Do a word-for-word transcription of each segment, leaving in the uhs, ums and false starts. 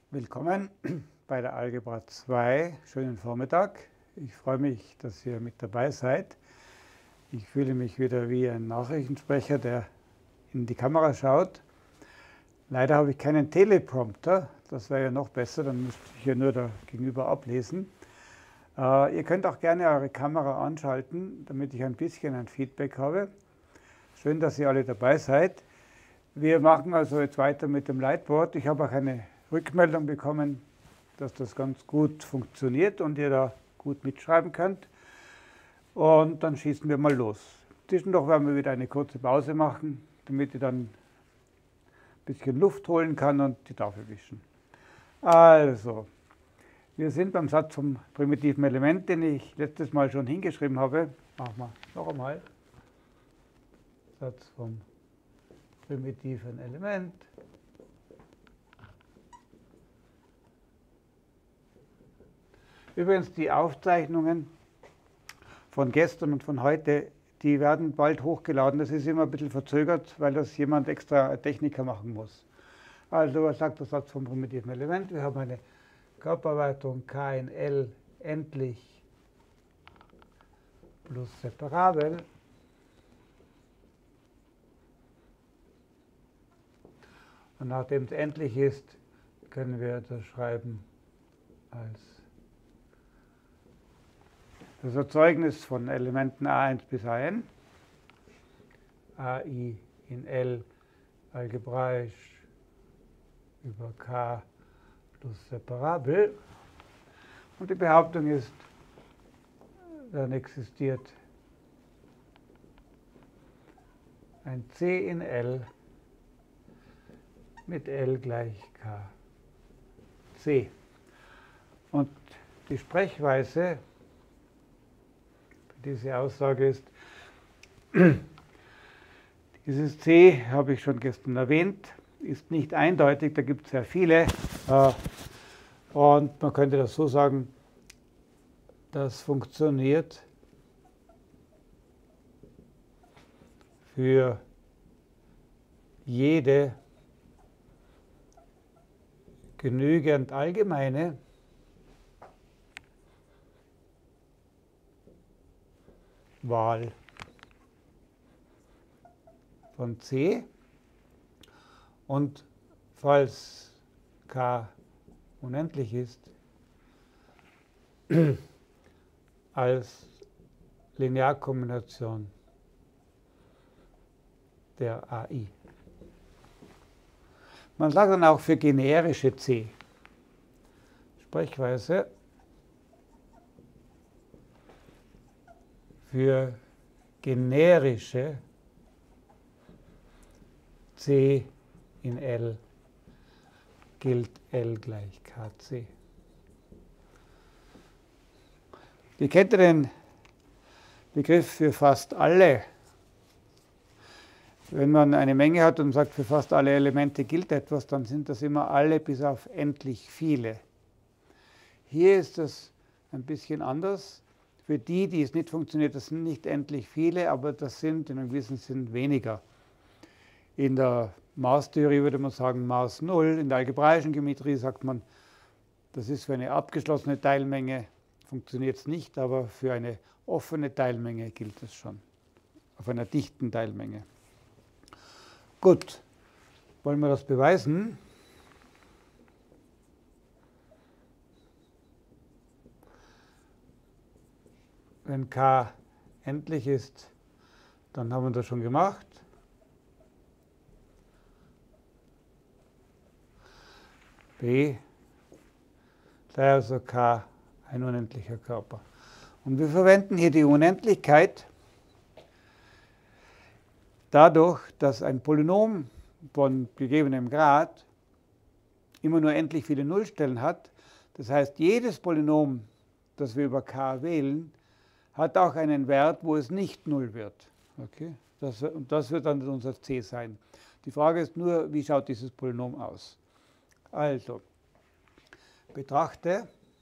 Willkommen bei der Algebra zwei. Schönen Vormittag. Ich freue mich, dass ihr mit dabei seid. Ich fühle mich wieder wie ein Nachrichtensprecher, der in die Kamera schaut. Leider habe ich keinen Teleprompter. Das wäre ja noch besser, dann müsste ich ja nur da gegenüber ablesen. Äh, ihr könnt auch gerne eure Kamera anschalten, damit ich ein bisschen ein Feedback habe. Schön, dass ihr alle dabei seid. Wir machen also jetzt weiter mit dem Lightboard. Ich habe auch eine Rückmeldung bekommen, dass das ganz gut funktioniert und ihr da gut mitschreiben könnt. Und dann schießen wir mal los. Zwischendurch werden wir wieder eine kurze Pause machen, damit ihr dann ein bisschen Luft holen kann und die Tafel wischen. Also, wir sind beim Satz vom primitiven Element, den ich letztes Mal schon hingeschrieben habe. Machen wir noch einmal. Satz vom primitiven Element. Übrigens, die Aufzeichnungen von gestern und von heute, die werden bald hochgeladen. Das ist immer ein bisschen verzögert, weil das jemand extra Techniker machen muss. Also, was sagt der Satz vom primitiven Element? Wir haben eine Körpererweiterung K in L endlich plus separabel. Und nachdem es endlich ist, können wir das schreiben als das Erzeugnis von Elementen a eins bis an, ai in L algebraisch über K plus separabel. Und die Behauptung ist, dann existiert ein C in L mit L gleich K C. Und die Sprechweise diese Aussage ist, dieses C, habe ich schon gestern erwähnt, ist nicht eindeutig, da gibt es sehr viele. Und man könnte das so sagen, das funktioniert für jede genügend allgemeine Wahl von C, und falls K unendlich ist, als Linearkombination der A I. Man sagt dann auch für generische C. Sprechweise für generische C in L gilt L gleich K C. Wie kennt ihr den Begriff für fast alle? Wenn man eine Menge hat und sagt, für fast alle Elemente gilt etwas, dann sind das immer alle bis auf endlich viele. Hier ist das ein bisschen anders. Für die, die es nicht funktioniert, das sind nicht endlich viele, aber das sind in einem gewissen Sinn weniger. In der Maßtheorie würde man sagen Maß null. In der algebraischen Geometrie sagt man, das ist für eine abgeschlossene Teilmenge, funktioniert es nicht, aber für eine offene Teilmenge gilt es schon. Auf einer dichten Teilmenge. Gut, wollen wir das beweisen? Wenn K endlich ist, dann haben wir das schon gemacht. B sei also K ein unendlicher Körper. Und wir verwenden hier die Unendlichkeit dadurch, dass ein Polynom von gegebenem Grad immer nur endlich viele Nullstellen hat. Das heißt, jedes Polynom, das wir über K wählen, hat auch einen Wert, wo es nicht null wird. Okay? Das, und das wird dann unser C sein. Die Frage ist nur, wie schaut dieses Polynom aus? Also, betrachte,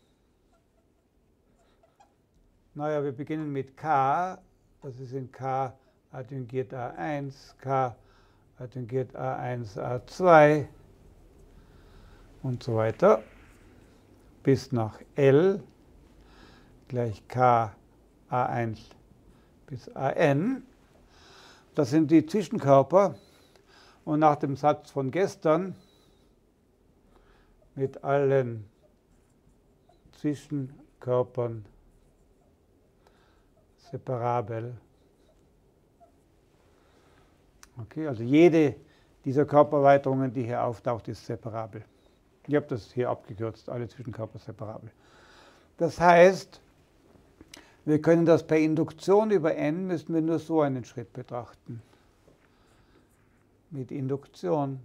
naja, wir beginnen mit K, das ist in K adjungiert A eins, K adjungiert A eins, A zwei und so weiter bis nach L gleich K A eins bis A n. Das sind die Zwischenkörper. Und nach dem Satz von gestern mit allen Zwischenkörpern separabel. Okay, also jede dieser Körpererweiterungen, die hier auftaucht, ist separabel. Ich habe das hier abgekürzt, alle Zwischenkörper separabel. Das heißt, wir können das per Induktion über n, müssen wir nur so einen Schritt betrachten. Mit Induktion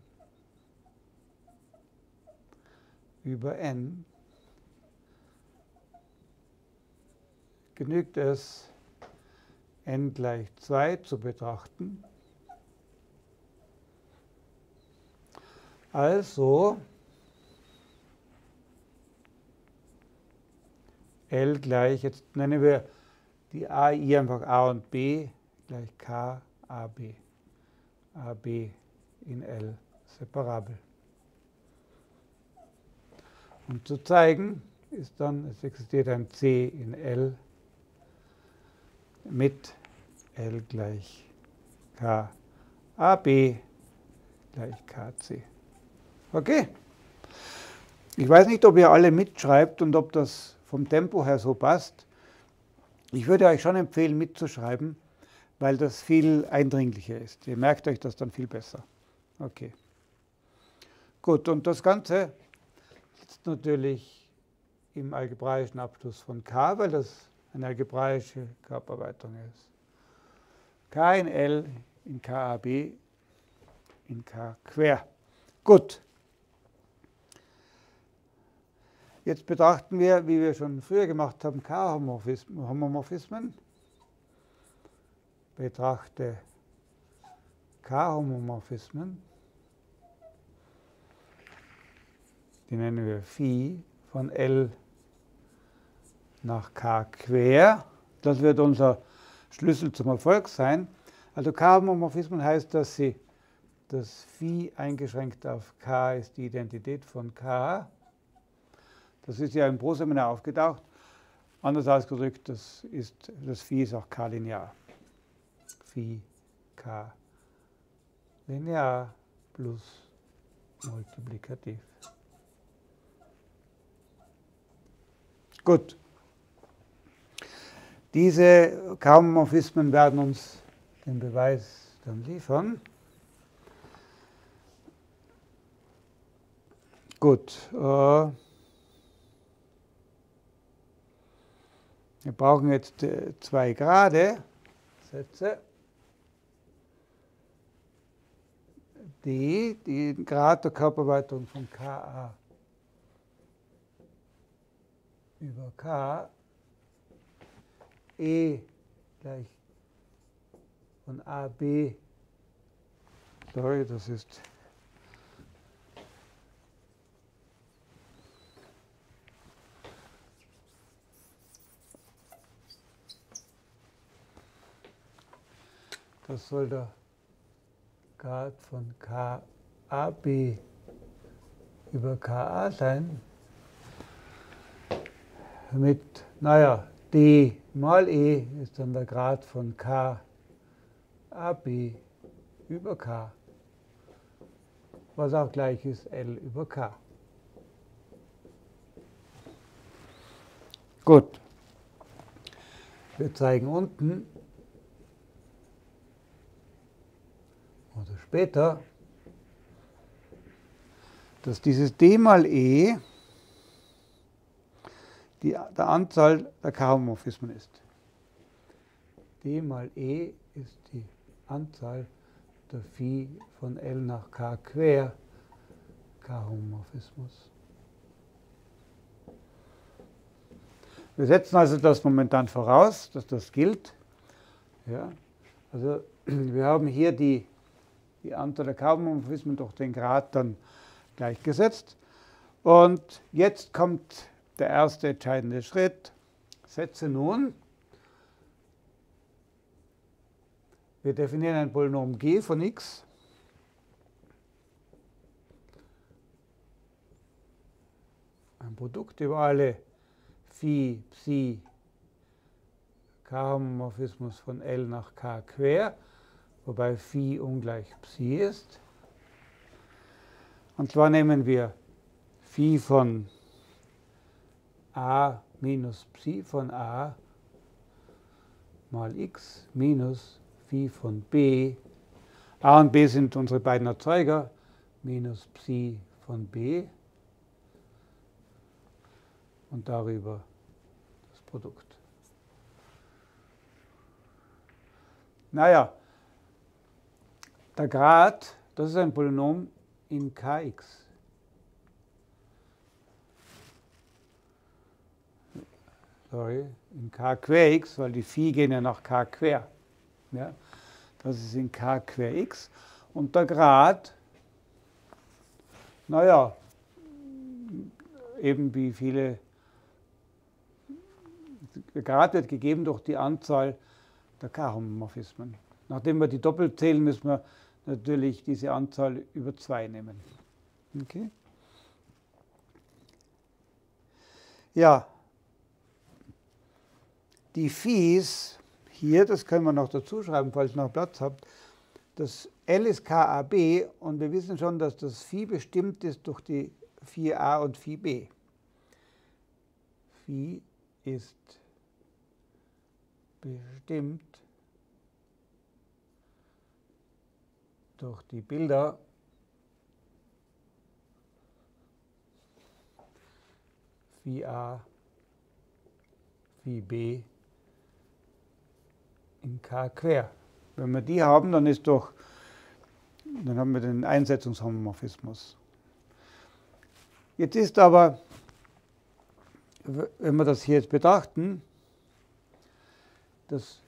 über n genügt es, n gleich zwei zu betrachten. Also L gleich, jetzt nennen wir die A I einfach A und B gleich K A B. A B in L separabel. Um zu zeigen, ist dann, es existiert ein C in L mit L gleich K A B gleich K C. Okay? Ich weiß nicht, ob ihr alle mitschreibt und ob das vom Tempo her so passt. Ich würde euch schon empfehlen, mitzuschreiben, weil das viel eindringlicher ist. Ihr merkt euch das dann viel besser. Okay. Gut, und das Ganze ist natürlich im algebraischen Abschluss von K, weil das eine algebraische Körpererweiterung ist. K in L in K A B in K quer. Gut. Jetzt betrachten wir, wie wir schon früher gemacht haben, K-Homomorphismen. Betrachte K-Homomorphismen. Die nennen wir Phi von L nach K quer. Das wird unser Schlüssel zum Erfolg sein. Also K-Homomorphismen heißt, dass sie das Phi eingeschränkt auf K ist die Identität von K. Das ist ja im Proseminar aufgetaucht. Anders ausgedrückt, das, ist, das Phi ist auch K-linear. Phi K linear plus multiplikativ. Gut. Diese K-Homomorphismen werden uns den Beweis dann liefern. Gut. Äh, Wir brauchen jetzt äh, zwei gerade Sätze, die den Grad der Körpererweiterung von Ka über K E gleich von A B, sorry, das ist Das soll der Grad von K A B über K A sein. Mit, naja, D mal E ist dann der Grad von K A B über K, was auch gleich ist L über K. Gut. Wir zeigen unten, oder später, dass dieses D mal E die der Anzahl der K-Homomorphismen ist. D mal E ist die Anzahl der Phi von L nach K quer K-Homomorphismus. Wir setzen also das momentan voraus, dass das gilt. Ja, also wir haben hier die die Anzahl der K-Homomorphismen durch den Grad dann gleichgesetzt. Und jetzt kommt der erste entscheidende Schritt. Setze nun, wir definieren ein Polynom G von x. ein Produkt über alle Phi, Psi, K-Homomorphismus von L nach K quer, wobei Phi ungleich Psi ist. Und zwar nehmen wir Phi von A minus Psi von A mal x minus Phi von B. A und B sind unsere beiden Erzeuger, minus Psi von B. Und darüber das Produkt. Naja, der Grad, das ist ein Polynom in Kx. Sorry, in K quer x, weil die Phi gehen ja nach K quer. Ja, das ist in K quer x. Und der Grad, naja, eben wie viele, der Grad wird gegeben durch die Anzahl der K-Homomorphismen. Nachdem wir die doppelt zählen, müssen wir natürlich diese Anzahl über zwei nehmen. Okay? Ja, die Phis hier, das können wir noch dazu schreiben, falls ihr noch Platz habt. Das L ist K A B und wir wissen schon, dass das Phi bestimmt ist durch die Phi A und Phi B. Phi ist bestimmt durch die Bilder Phi A, Phi B in K quer. Wenn wir die haben, dann ist doch, dann haben wir den Einsetzungshomomorphismus. Jetzt ist aber, wenn wir das hier jetzt betrachten, dass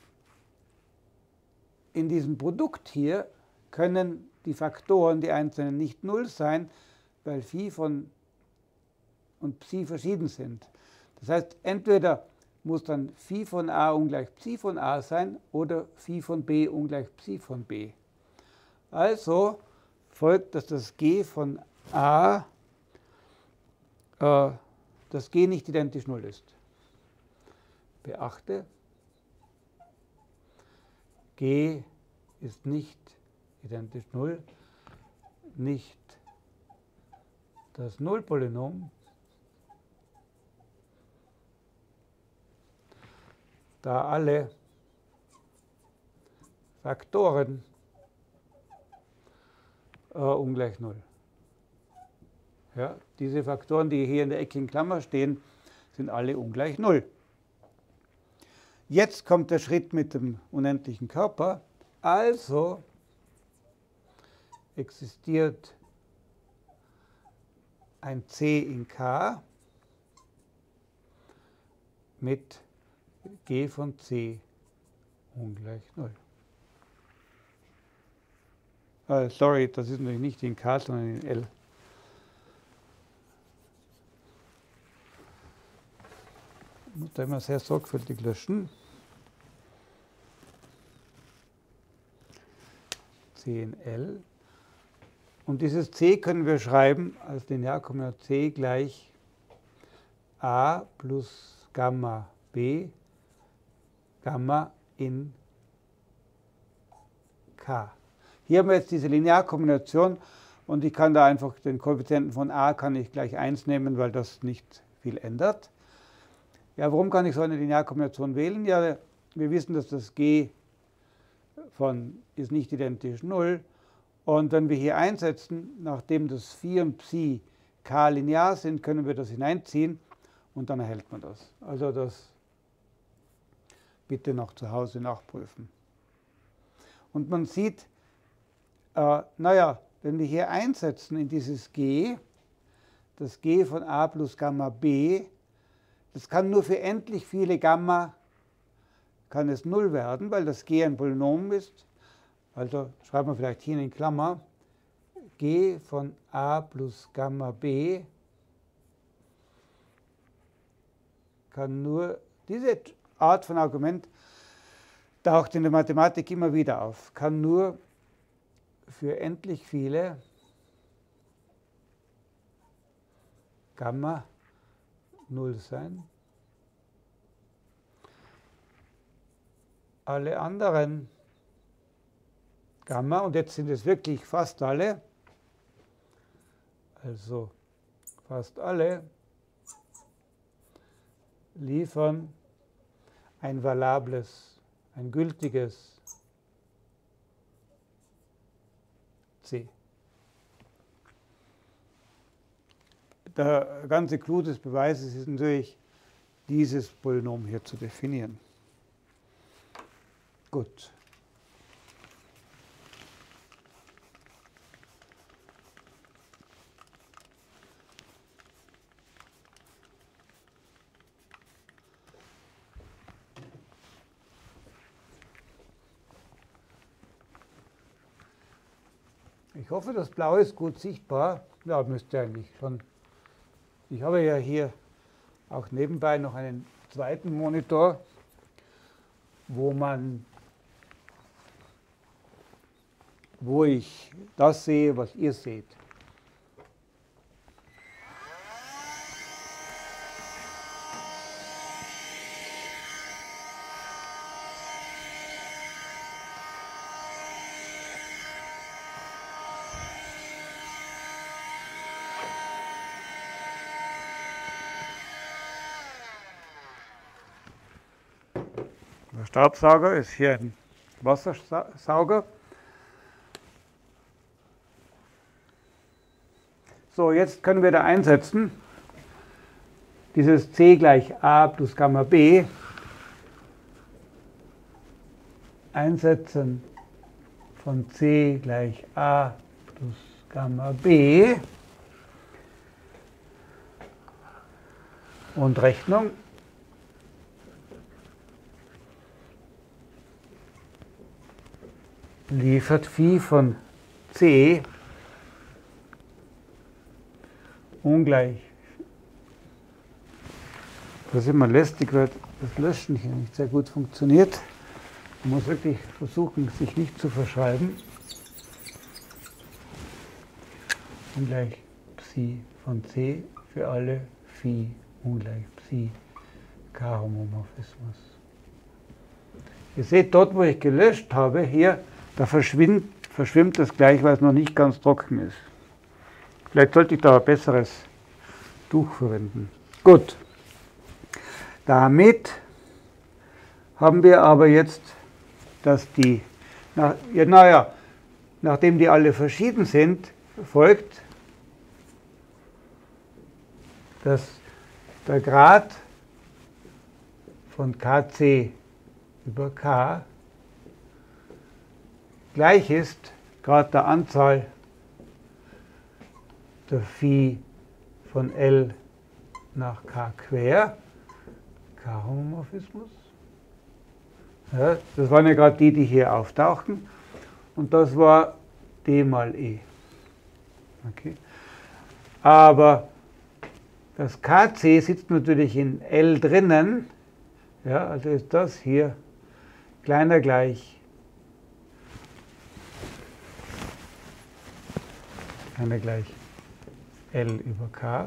in diesem Produkt hier können die Faktoren, die einzelnen, nicht null sein, weil Phi von und Psi verschieden sind. Das heißt, entweder muss dann Phi von A ungleich Psi von A sein oder Phi von B ungleich Psi von B. Also folgt, dass das G von A, äh, das G nicht identisch null ist. Beachte, G ist nicht identisch null, nicht das Nullpolynom, da alle Faktoren äh, ungleich null. Ja, diese Faktoren, die hier in der eckigen Klammer stehen, sind alle ungleich null. Jetzt kommt der Schritt mit dem unendlichen Körper. Also existiert ein C in K mit G von C ungleich null. Äh, sorry, das ist natürlich nicht in K, sondern in L. Ich muss da immer sehr sorgfältig löschen. C in L. Und dieses C können wir schreiben als Linearkombination C gleich A plus Gamma B, Gamma in K. Hier haben wir jetzt diese Linearkombination und ich kann da einfach den Koeffizienten von A kann ich gleich eins nehmen, weil das nicht viel ändert. Ja, warum kann ich so eine Linearkombination wählen? Ja, wir wissen, dass das G von ist nicht identisch null. Und wenn wir hier einsetzen, nachdem das Phi und Psi K linear sind, können wir das hineinziehen und dann erhält man das. Also das bitte noch zu Hause nachprüfen. Und man sieht, äh, naja, wenn wir hier einsetzen in dieses G, das G von A plus Gamma B, das kann nur für endlich viele Gamma, kann es null werden, weil das G ein Polynom ist. Also schreiben wir vielleicht hier in Klammer, G von A plus Gamma B kann nur, diese Art von Argument taucht in der Mathematik immer wieder auf, kann nur für endlich viele Gamma null sein. Alle anderen Gamma, und jetzt sind es wirklich fast alle, also fast alle, liefern ein valables, ein gültiges C. Der ganze Clou des Beweises ist natürlich, dieses Polynom hier zu definieren. Gut. Ich hoffe, das Blau ist gut sichtbar. Ja, müsste eigentlich schon. Ich habe ja hier auch nebenbei noch einen zweiten Monitor, wo man, wo ich das sehe, was ihr seht. Der Staubsauger ist hier ein Wassersauger. So, jetzt können wir da einsetzen, dieses C gleich A plus Gamma B, einsetzen von C gleich A plus Gamma B und Rechnung. Liefert Phi von C ungleich. Das ist immer lästig, weil das Löschen hier nicht sehr gut funktioniert. Man muss wirklich versuchen, sich nicht zu verschreiben. Ungleich Psi von C für alle Phi ungleich Psi K-Homomorphismus. Ihr seht dort, wo ich gelöscht habe, hier, da verschwimmt, verschwimmt das gleich, weil es noch nicht ganz trocken ist. Vielleicht sollte ich da ein besseres Tuch verwenden. Gut. Damit haben wir aber jetzt, dass die, na, ja, naja, nachdem die alle verschieden sind, folgt, dass der Grad von K C über K gleich ist Grad der Anzahl der Phi von L nach K quer, K-Homomorphismus. Ja, das waren ja gerade die, die hier auftauchen. Und das war D mal E. Okay. Aber das K C sitzt natürlich in L drinnen. Ja, also ist das hier kleiner gleich kleiner gleich L über K.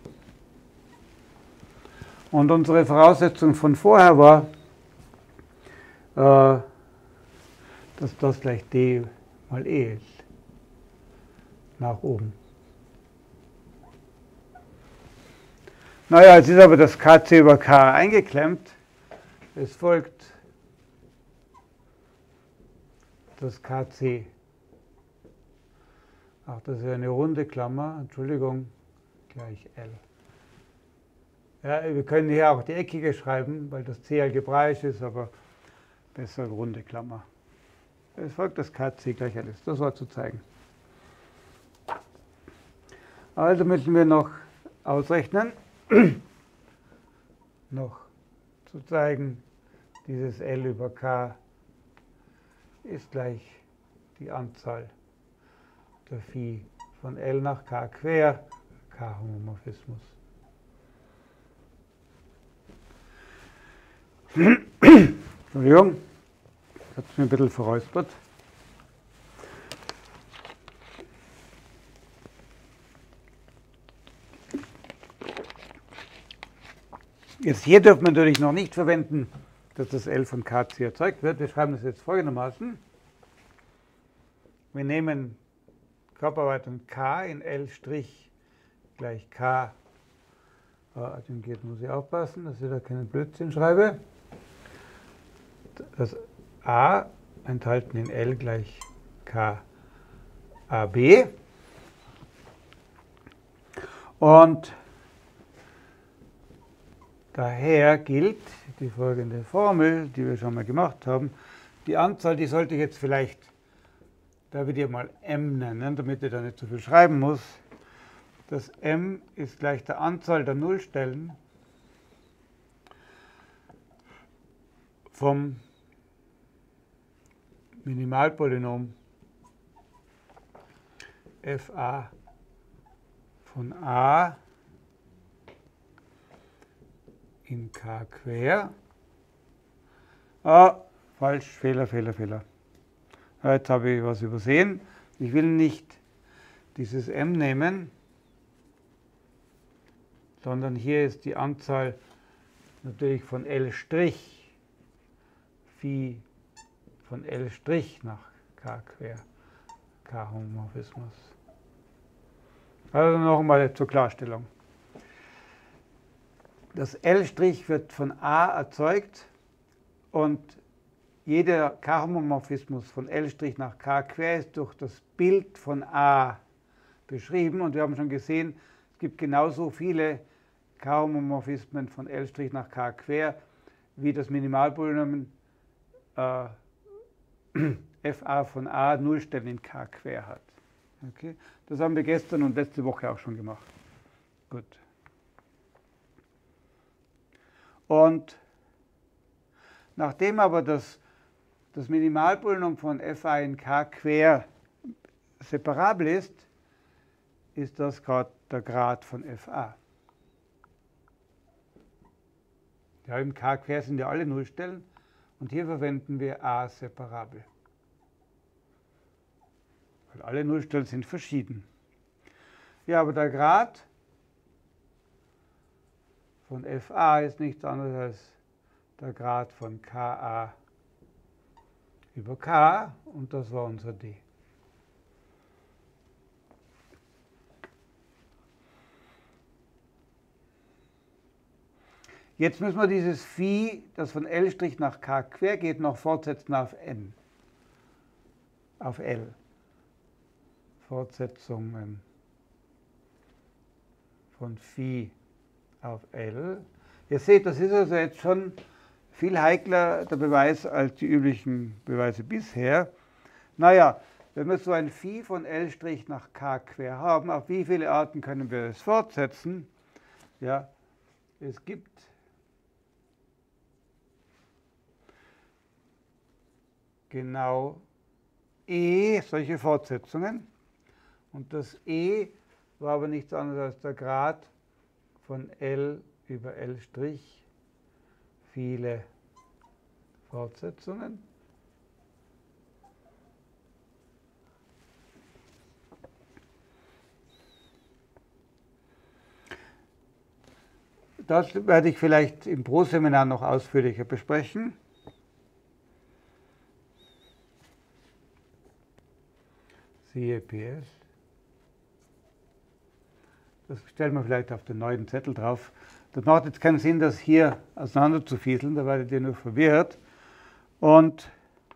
Und unsere Voraussetzung von vorher war, äh, dass das gleich D mal E ist. Nach oben. Naja, jetzt ist aber das K C über K eingeklemmt. Es folgt das K C. Ach, das ist eine runde Klammer, Entschuldigung, gleich L. Ja, wir können hier auch die eckige schreiben, weil das C algebraisch ist, aber besser runde Klammer. Es folgt das K C gleich L. Das war zu zeigen. Also müssen wir noch ausrechnen, noch zu zeigen, dieses L über K ist gleich die Anzahl der Phi von L nach K quer, K-Homomorphismus. Entschuldigung, ich habe es mir ein bisschen verräuspert. Jetzt hier dürfen wir natürlich noch nicht verwenden, dass das L von K C erzeugt wird. Wir schreiben das jetzt folgendermaßen. Wir nehmen Körperarbeitung K in L' gleich K. Adjungiert muss ich aufpassen, dass ich da keinen Blödsinn schreibe. Das A enthalten in L gleich K A B. Und daher gilt die folgende Formel, die wir schon mal gemacht haben. Die Anzahl, die sollte ich jetzt vielleicht, da würde ich mal M nennen, damit ich da nicht zu viel schreiben muss. Das M ist gleich der Anzahl der Nullstellen vom Minimalpolynom Fa von A in K quer. Ah, falsch, Fehler, Fehler, Fehler. Jetzt habe ich was übersehen. Ich will nicht dieses M nehmen, sondern hier ist die Anzahl natürlich von L', Phi von L' nach K quer, K-Homomorphismus. Also nochmal zur Klarstellung. Das L' wird von A erzeugt und jeder K-Homomorphismus von L' nach K quer ist durch das Bild von A beschrieben. Und wir haben schon gesehen, es gibt genauso viele K-Homomorphismen von L' nach K quer, wie das Minimalpolynom äh, Fa von A Nullstellen in K quer hat. Okay? Das haben wir gestern und letzte Woche auch schon gemacht. Gut. Und nachdem aber das, das Minimalpolynom von Fa in K quer separabel ist, ist das gerade der Grad von Fa. Ja, im K quer sind ja alle Nullstellen und hier verwenden wir A separabel. Weil alle Nullstellen sind verschieden. Ja, aber der Grad von Fa ist nichts anderes als der Grad von Ka über K und das war unser D. Jetzt müssen wir dieses Phi, das von L' nach K quer geht, noch fortsetzen auf N. Auf L. Fortsetzungen von Phi auf L. Ihr seht, das ist also jetzt schon viel heikler der Beweis als die üblichen Beweise bisher. Naja, wenn wir so ein Phi von L' nach K quer haben, auf wie viele Arten können wir es fortsetzen? Ja, es gibt genau E solche Fortsetzungen. Und das E war aber nichts anderes als der Grad von L über L', viele Fortsetzungen. Das werde ich vielleicht im Pro-Seminar noch ausführlicher besprechen. Siehe P S. Das stellen wir vielleicht auf den neuen Zettel drauf. Das macht jetzt keinen Sinn, das hier auseinander zu fieseln, da werdet ihr nur verwirrt. Und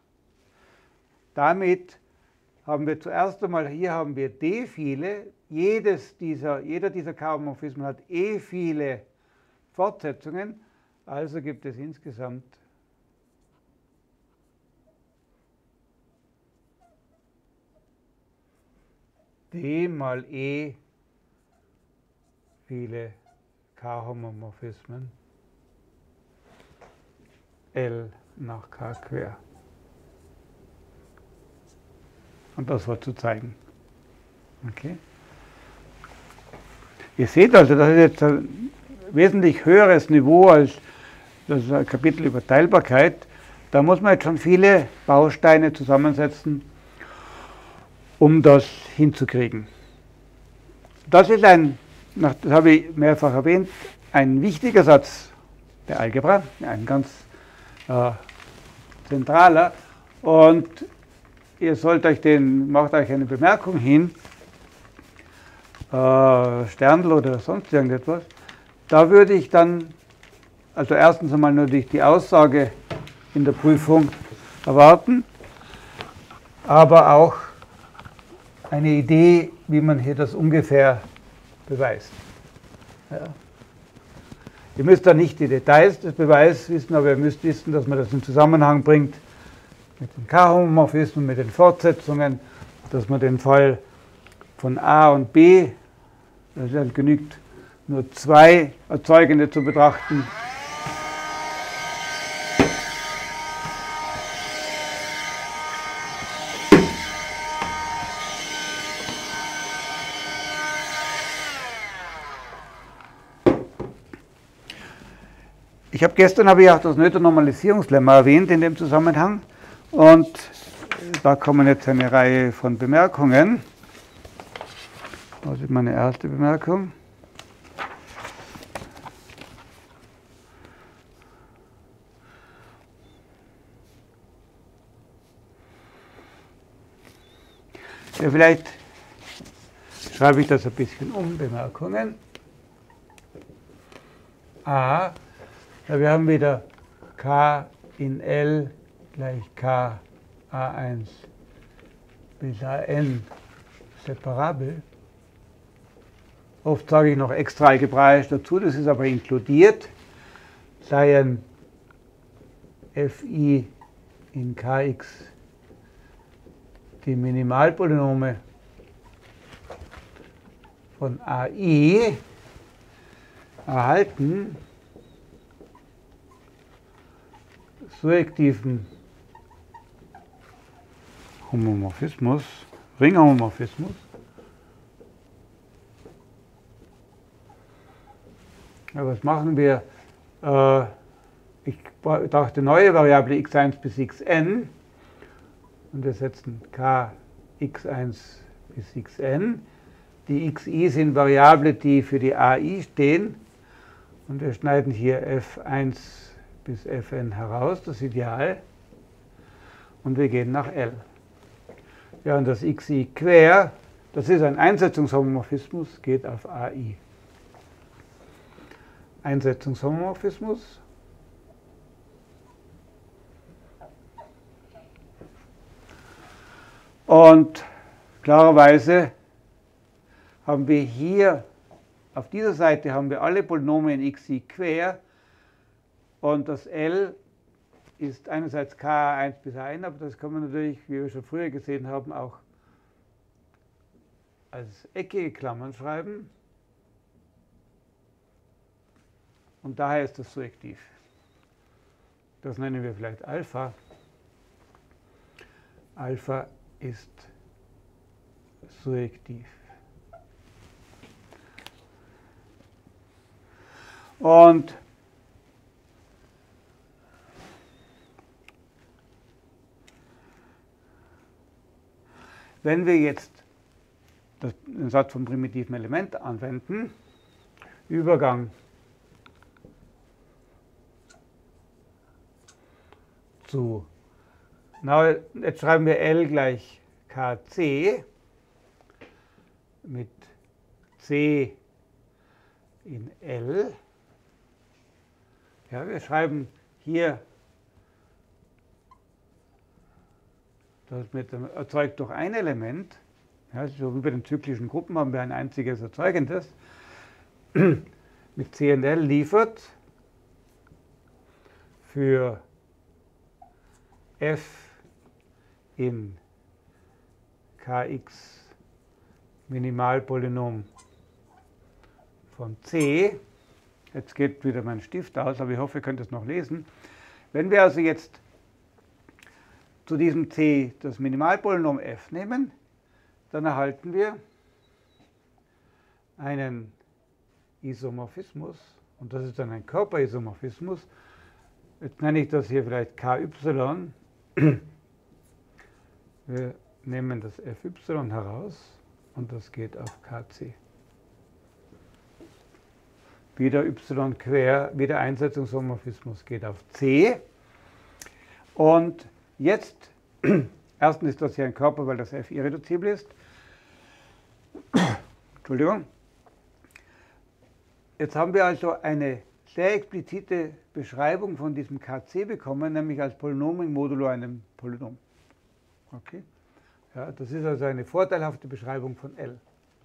damit haben wir zuerst einmal, hier haben wir D viele, jedes dieser, jeder dieser K-Homomorphismen hat E viele Fortsetzungen, also gibt es insgesamt D mal E viele K-Homomorphismen L nach K quer. Und das war zu zeigen. Okay. Ihr seht also, das ist jetzt ein wesentlich höheres Niveau als das Kapitel über Teilbarkeit. Da muss man jetzt schon viele Bausteine zusammensetzen, um das hinzukriegen. Das ist ein, das habe ich mehrfach erwähnt, ein wichtiger Satz der Algebra, ein ganz äh, zentraler. Und ihr sollt euch den, macht euch eine Bemerkung hin, äh, Sterndl oder sonst irgendetwas. Da würde ich dann, also erstens einmal natürlich die Aussage in der Prüfung erwarten, aber auch eine Idee, wie man hier das ungefähr beweist. Ja. Ihr müsst da nicht die Details des Beweises wissen, aber ihr müsst wissen, dass man das in Zusammenhang bringt mit den K-Homomorphismen, mit den Fortsetzungen, dass man den Fall von A und B, es genügt nur zwei Erzeugende zu betrachten, Ich habe gestern habe ich auch das Noether-Normalisierungslemma erwähnt in dem Zusammenhang und da kommen jetzt eine Reihe von Bemerkungen. Das ist meine erste Bemerkung. Ja, vielleicht schreibe ich das ein bisschen um, Bemerkungen. A. Ja, wir haben wieder K in L gleich K A eins bis A n separabel. Oft sage ich noch extra algebraisch dazu, das ist aber inkludiert. Seien Fi in Kx die Minimalpolynome von A I erhalten surjektiven Homomorphismus, Ringhomomorphismus. Ja, was machen wir? Äh, ich dachte neue Variable x eins bis xn und wir setzen k x eins bis xn. Die xi sind Variablen, die für die A I stehen und wir schneiden hier f eins bis fn heraus, das Ideal, und wir gehen nach L. Ja, und das xi quer, das ist ein Einsetzungshomomorphismus, geht auf A I. Einsetzungshomomorphismus. Und klarerweise haben wir hier, auf dieser Seite haben wir alle Polynome in xi quer und das L ist einerseits k A eins bis A n, aber das kann man natürlich, wie wir schon früher gesehen haben, auch als eckige Klammern schreiben. Und daher ist das surjektiv. Das nennen wir vielleicht Alpha. Alpha ist surjektiv. Und wenn wir jetzt den Satz vom primitiven Element anwenden, Übergang zu, na, jetzt schreiben wir L gleich Kc mit C in L. Ja, wir schreiben hier, das mit dem, erzeugt durch ein Element. Ja, so wie bei den zyklischen Gruppen haben wir ein einziges Erzeugendes. Mit C und L liefert für f in Kx Minimalpolynom von C. Jetzt geht wieder mein Stift aus, aber ich hoffe, ihr könnt es noch lesen. Wenn wir also jetzt zu diesem C das Minimalpolynom f nehmen, dann erhalten wir einen Isomorphismus, und das ist dann ein Körperisomorphismus. Jetzt nenne ich das hier vielleicht Ky. Wir nehmen das Fy heraus und das geht auf Kc. wieder y quer, wieder Einsetzungshomorphismus geht auf C. Und jetzt, erstens ist das hier ein Körper, weil das F irreduzibel ist. Entschuldigung. Jetzt haben wir also eine sehr explizite Beschreibung von diesem K C bekommen, nämlich als Polynomring modulo einem Polynom. Okay? Ja, das ist also eine vorteilhafte Beschreibung von L.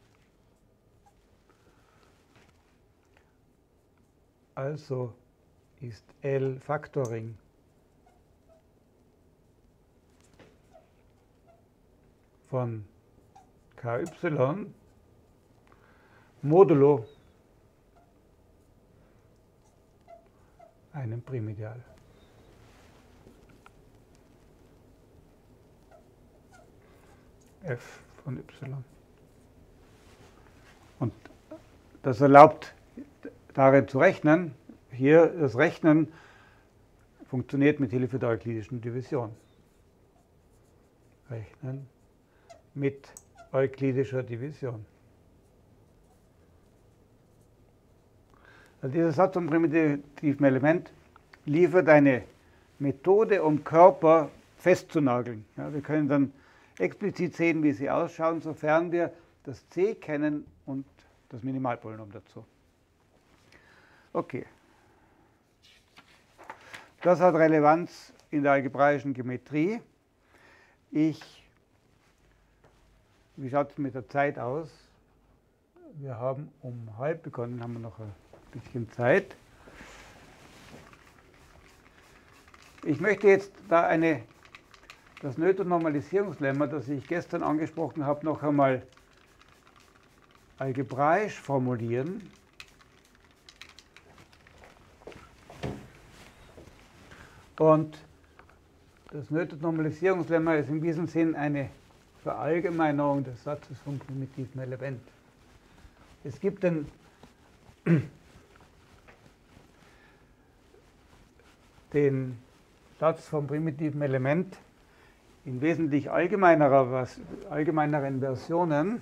Also ist L Faktoring von Ky modulo einem Primideal. F von y. Und das erlaubt, darin zu rechnen. Hier das Rechnen funktioniert mit Hilfe der euklidischen Division. Rechnen mit euklidischer Division. Also dieser Satz vom primitiven Element liefert eine Methode, um Körper festzunageln. Ja, wir können dann explizit sehen, wie sie ausschauen, sofern wir das C kennen und das Minimalpolynom dazu. Okay. Das hat Relevanz in der algebraischen Geometrie. Ich, wie schaut es mit der Zeit aus? Wir haben um halb begonnen, haben wir noch ein bisschen Zeit. Ich möchte jetzt da eine, das Noether-Normalisierungslemma, das ich gestern angesprochen habe, noch einmal algebraisch formulieren. Und das Noether-Normalisierungslemma ist in diesem Sinn eine Verallgemeinerung des Satzes vom primitiven Element. Es gibt den, den Satz vom primitiven Element in wesentlich allgemeinerer, was, allgemeineren Versionen.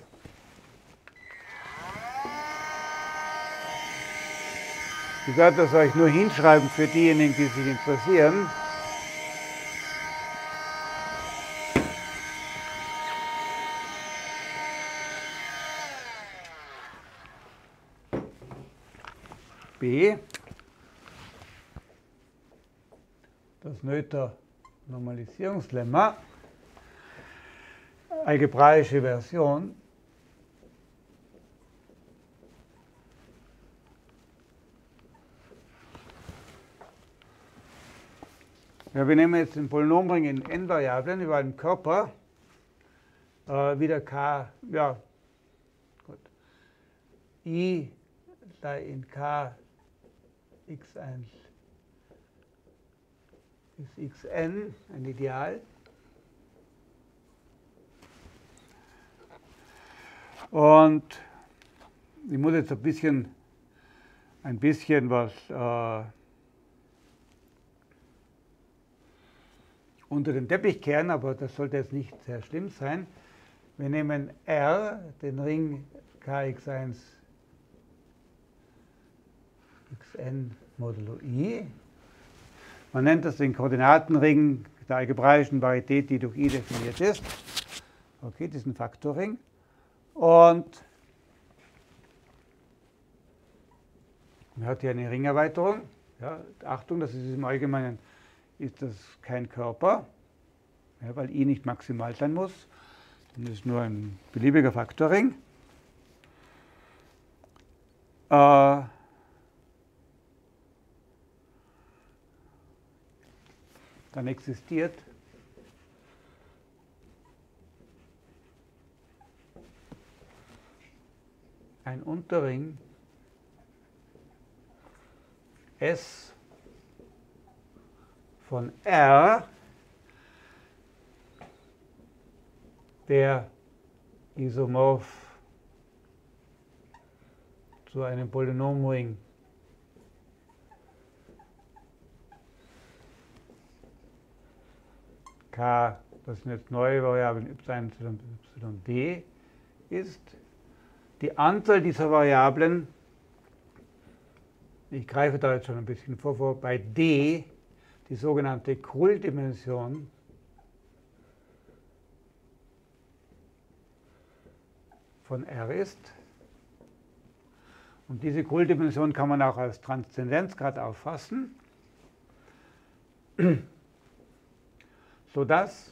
Ich werde das euch nur hinschreiben für diejenigen, die sich interessieren. B. Das Noether-Normalisierungslemma. Algebraische Version. Ja, wir nehmen jetzt den Polynomring in n-Variablen über einen Körper. Äh, wieder k, ja, gut. I sei in k x eins ist xn ein Ideal. Und ich muss jetzt ein bisschen, ein bisschen was äh, unter den Teppich kehren, aber das sollte jetzt nicht sehr schlimm sein. Wir nehmen R, den Ring K x eins xn modulo I. Man nennt das den Koordinatenring der algebraischen Varietät, die durch I definiert ist. Okay, diesen Faktorring. Und man hat hier eine Ringerweiterung. Ja, Achtung, das ist im Allgemeinen ist das kein Körper, ja, weil I nicht maximal sein muss. Das ist nur ein beliebiger Faktorring. Äh, dann existiert ein Unterring S von R, der isomorph zu einem Polynomring K, das sind jetzt neue Variablen y, y, y, d ist. Die Anzahl dieser Variablen ich greife da jetzt schon ein bisschen vor, vor bei D die sogenannte Krull-Dimension von R ist. Und diese Krull-Dimension kann man auch als Transzendenzgrad auffassen, sodass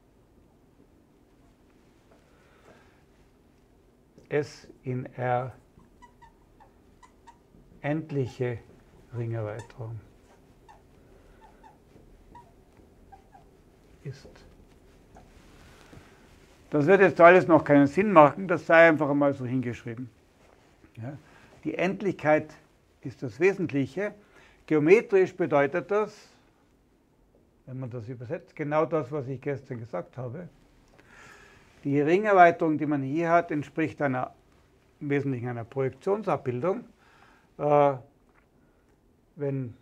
es in R endliche Ringerweiterung ist. Das wird jetzt alles noch keinen Sinn machen, das sei einfach einmal so hingeschrieben. Ja. Die Endlichkeit ist das Wesentliche. Geometrisch bedeutet das, wenn man das übersetzt, genau das, was ich gestern gesagt habe. Die Ringerweiterung, die man hier hat, entspricht einer, im Wesentlichen einer Projektionsabbildung. Äh, wenn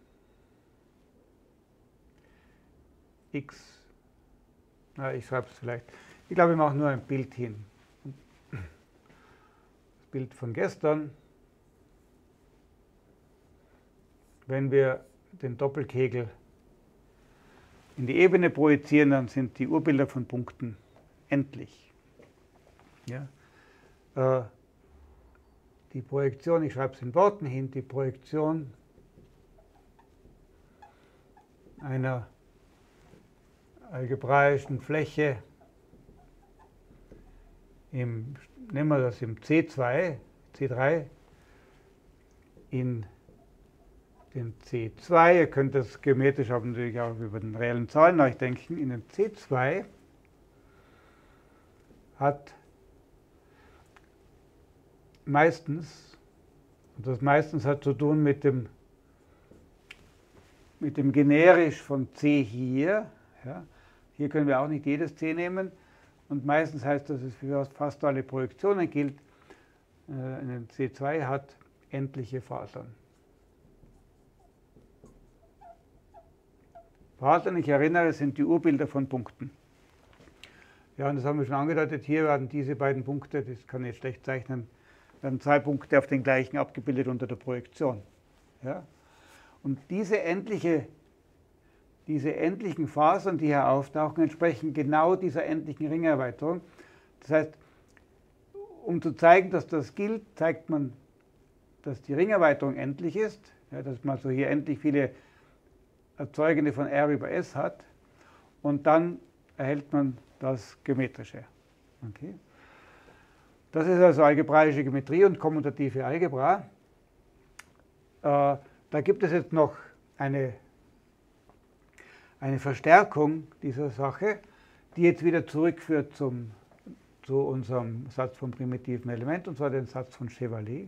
x, na, ich schreibe es vielleicht, ich glaube, ich mache nur ein Bild hin. Das Bild von gestern. Wenn wir den Doppelkegel in die Ebene projizieren, dann sind die Urbilder von Punkten endlich. Ja? Äh, die Projektion, ich schreibe es in Worten hin, die Projektion einer algebraischen Fläche im, nehmen wir das im C zwei, C drei, in den C zwei, ihr könnt das geometrisch aber natürlich auch über den reellen Zahlen nachdenken, in den C zwei hat meistens, und das meistens hat zu tun mit dem, mit dem generisch von C hier, ja, hier können wir auch nicht jedes C nehmen, und meistens heißt das, dass es für fast alle Projektionen gilt, äh, in den C zwei hat endliche Fasern. Fasern, ich erinnere, sind die Urbilder von Punkten. Ja, und das haben wir schon angedeutet, hier werden diese beiden Punkte, das kann ich jetzt schlecht zeichnen, werden zwei Punkte auf den gleichen abgebildet unter der Projektion. Ja? Und diese, endliche, diese endlichen Fasern, die hier auftauchen, entsprechen genau dieser endlichen Ringerweiterung. Das heißt, um zu zeigen, dass das gilt, zeigt man, dass die Ringerweiterung endlich ist, ja, dass man so hier endlich viele Erzeugende von R über S hat, und dann erhält man das Geometrische. Okay. Das ist also algebraische Geometrie und kommutative Algebra. Äh, da gibt es jetzt noch eine, eine Verstärkung dieser Sache, die jetzt wieder zurückführt zum, zu unserem Satz vom primitiven Element, und zwar den Satz von Chevalier.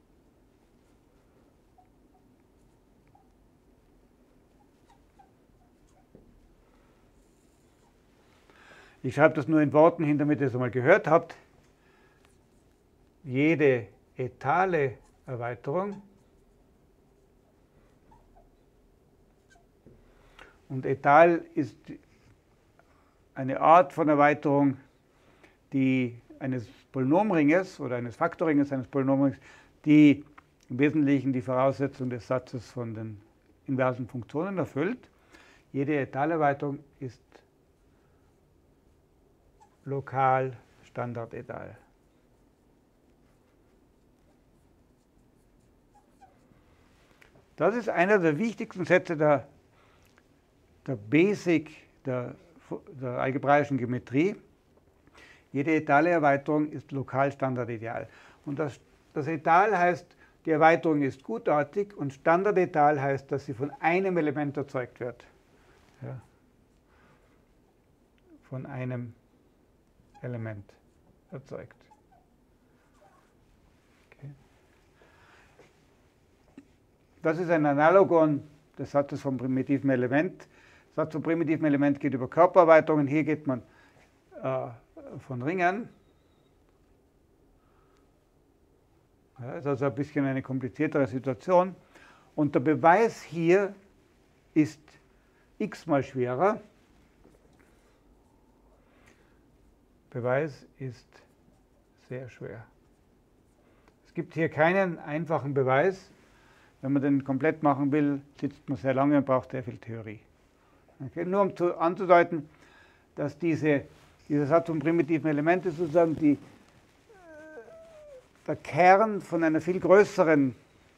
Ich schreibe das nur in Worten hin, damit ihr es einmal gehört habt. Jede etale Erweiterung, und etal ist eine Art von Erweiterung, die eines Polynomringes oder eines Faktorringes eines Polynomrings, die im Wesentlichen die Voraussetzung des Satzes von den inversen Funktionen erfüllt. Jede Etalerweiterung ist lokal standardetal. Das ist einer der wichtigsten Sätze der, der Basic der, der algebraischen Geometrie. Jede etale Erweiterung ist lokal standardideal. Und das, das Etal heißt, die Erweiterung ist gutartig, und standardetal heißt, dass sie von einem Element erzeugt wird. Ja. Von einem Element erzeugt. Okay. Das ist ein Analogon des Satzes vom primitiven Element. Der Satz vom primitiven Element geht über Körpererweiterungen, hier geht man äh, von Ringen. Ja, ist also ein bisschen eine kompliziertere Situation. Und der Beweis hier ist x-mal schwerer. Beweis ist sehr schwer. Es gibt hier keinen einfachen Beweis. Wenn man den komplett machen will, sitzt man sehr lange und braucht sehr viel Theorie. Okay, nur um zu, anzudeuten, dass diese, dieser Satz von primitiven Elementen sozusagen die, der Kern von einer viel größeren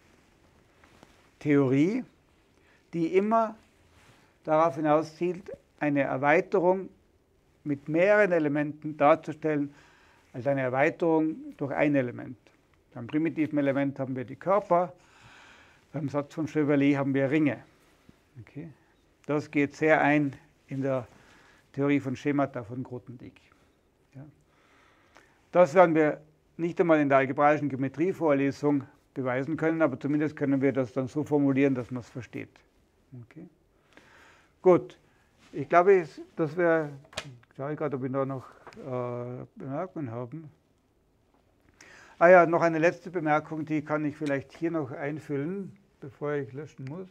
Theorie, die immer darauf hinauszielt, eine Erweiterung mit mehreren Elementen darzustellen, als eine Erweiterung durch ein Element. Beim primitiven Element haben wir die Körper, beim Satz von Chevalier haben wir Ringe. Okay. Das geht sehr ein in der Theorie von Schemata von Grothendieck. Ja. Das werden wir nicht einmal in der algebraischen Geometrievorlesung beweisen können, aber zumindest können wir das dann so formulieren, dass man es versteht. Okay. Gut, ich glaube, das wäre, ich schaue gerade, ob wir da noch äh, Bemerkungen haben. Ah ja, noch eine letzte Bemerkung, die kann ich vielleicht hier noch einfüllen, bevor ich löschen muss.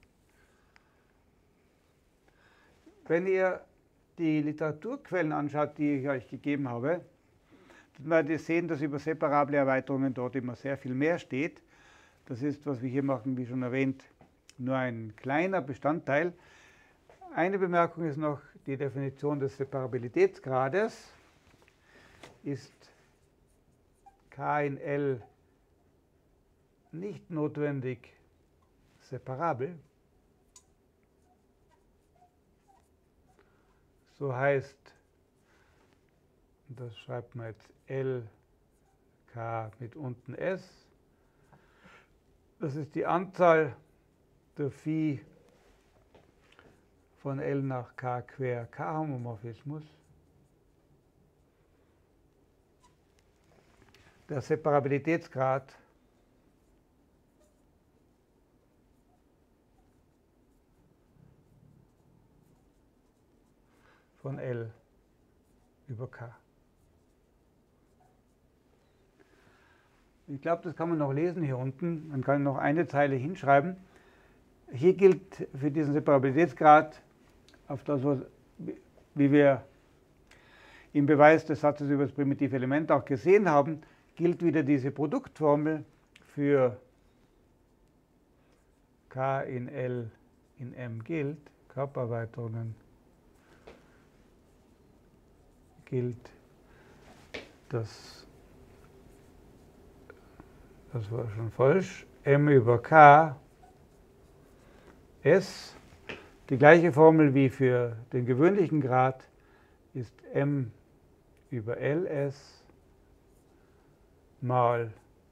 Wenn ihr die Literaturquellen anschaut, die ich euch gegeben habe, dann werdet ihr sehen, dass über separable Erweiterungen dort immer sehr viel mehr steht. Das ist, was wir hier machen, wie schon erwähnt, nur ein kleiner Bestandteil. Eine Bemerkung ist noch, die Definition des Separabilitätsgrades ist K in L nicht notwendig separabel. So heißt, das schreibt man jetzt L K mit unten S. Das ist die Anzahl der Phi von L nach K quer K-Homomorphismus. Der Separabilitätsgrad von L über K. Ich glaube, das kann man noch lesen hier unten. Man kann noch eine Zeile hinschreiben. Hier gilt für diesen Separabilitätsgrad, auf das, wie wir im Beweis des Satzes über das primitive Element auch gesehen haben, gilt wieder diese Produktformel für K in L in M gilt, Körpererweiterungen gilt, das, das war schon falsch, M über K S, die gleiche Formel wie für den gewöhnlichen Grad ist M über L S mal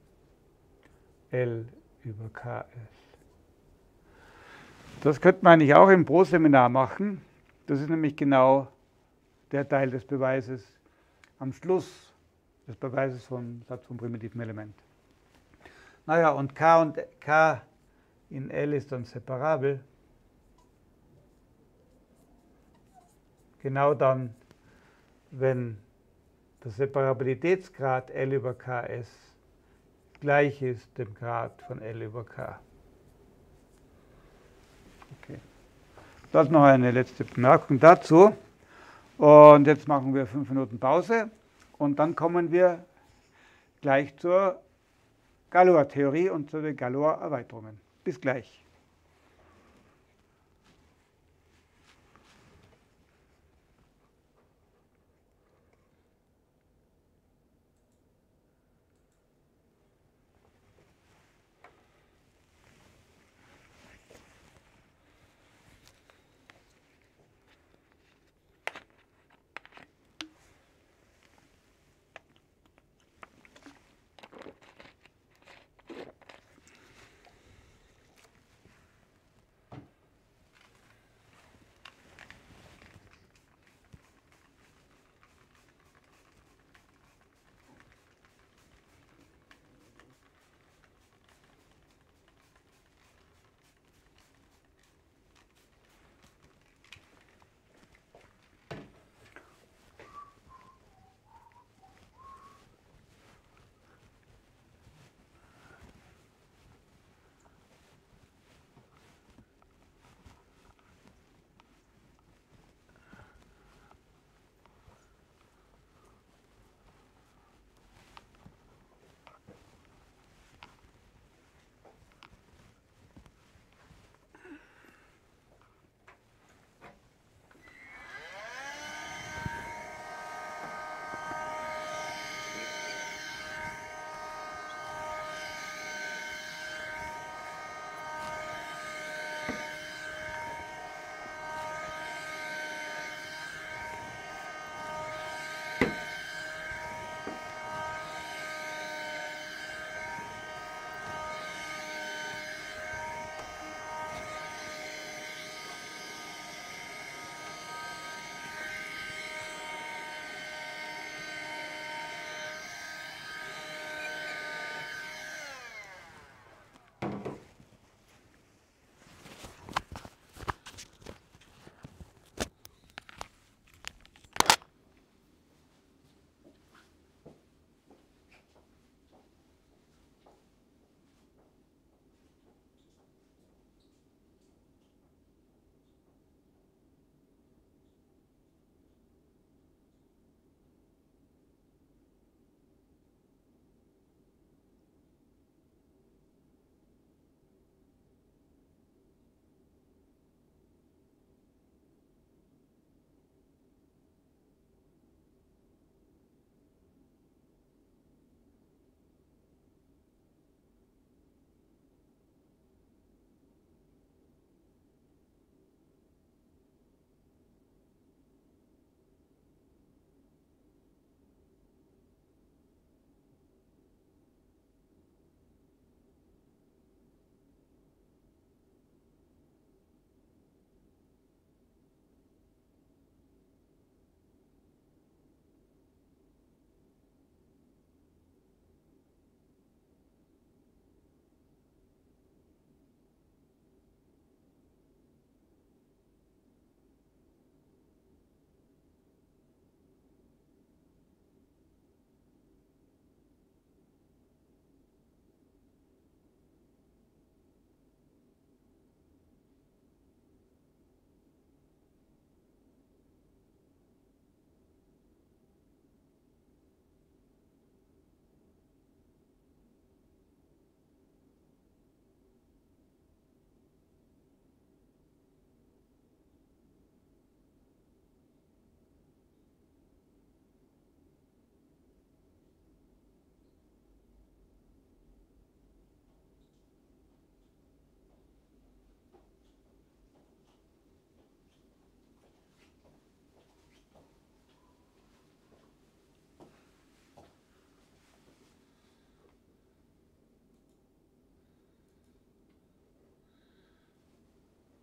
L über K S. Das könnte man eigentlich auch im Pro-Seminar machen. Das ist nämlich genau der Teil des Beweises am Schluss des Beweises vom Satz vom primitiven Element. Naja, und K und K in L ist dann separabel. Genau dann, wenn der Separabilitätsgrad L über K S gleich ist dem Grad von L über K. Okay. Das noch eine letzte Bemerkung dazu. Und jetzt machen wir fünf Minuten Pause und dann kommen wir gleich zur Galois-Theorie und zu den Galois-Erweiterungen. Bis gleich.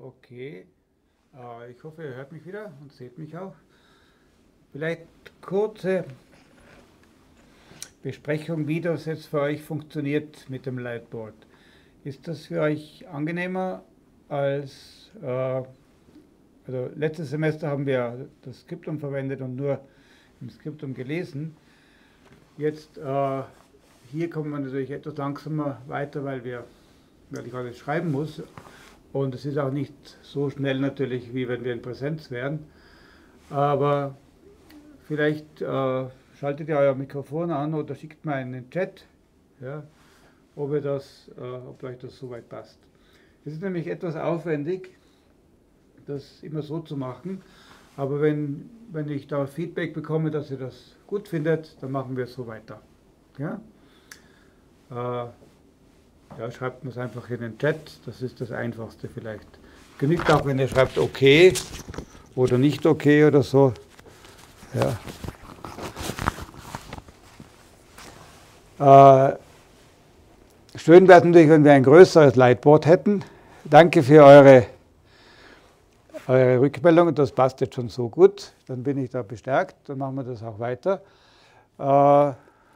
Okay. Äh, ich hoffe, ihr hört mich wieder und seht mich auch. Vielleicht kurze Besprechung, wie das jetzt für euch funktioniert mit dem Lightboard. Ist das für euch angenehmer als, äh, also letztes Semester haben wir das Skriptum verwendet und nur im Skriptum gelesen. Jetzt äh, hier kommt man natürlich etwas langsamer weiter, weil, wir, weil ich alles schreiben muss. Und es ist auch nicht so schnell natürlich, wie wenn wir in Präsenz wären. Aber vielleicht äh, schaltet ihr euer Mikrofon an oder schickt mal in den Chat, ja, ob, ihr das, äh, ob euch das soweit passt. Es ist nämlich etwas aufwendig, das immer so zu machen. Aber wenn, wenn ich da Feedback bekomme, dass ihr das gut findet, dann machen wir es so weiter. Ja? Äh, ja, schreibt mir es einfach in den Chat, das ist das Einfachste vielleicht. Genügt auch, wenn ihr schreibt okay oder nicht okay oder so. Ja. Äh, schön wäre es natürlich, wenn wir ein größeres Lightboard hätten. Danke für eure, eure Rückmeldungen, das passt jetzt schon so gut. Dann bin ich da bestärkt, dann machen wir das auch weiter. Äh,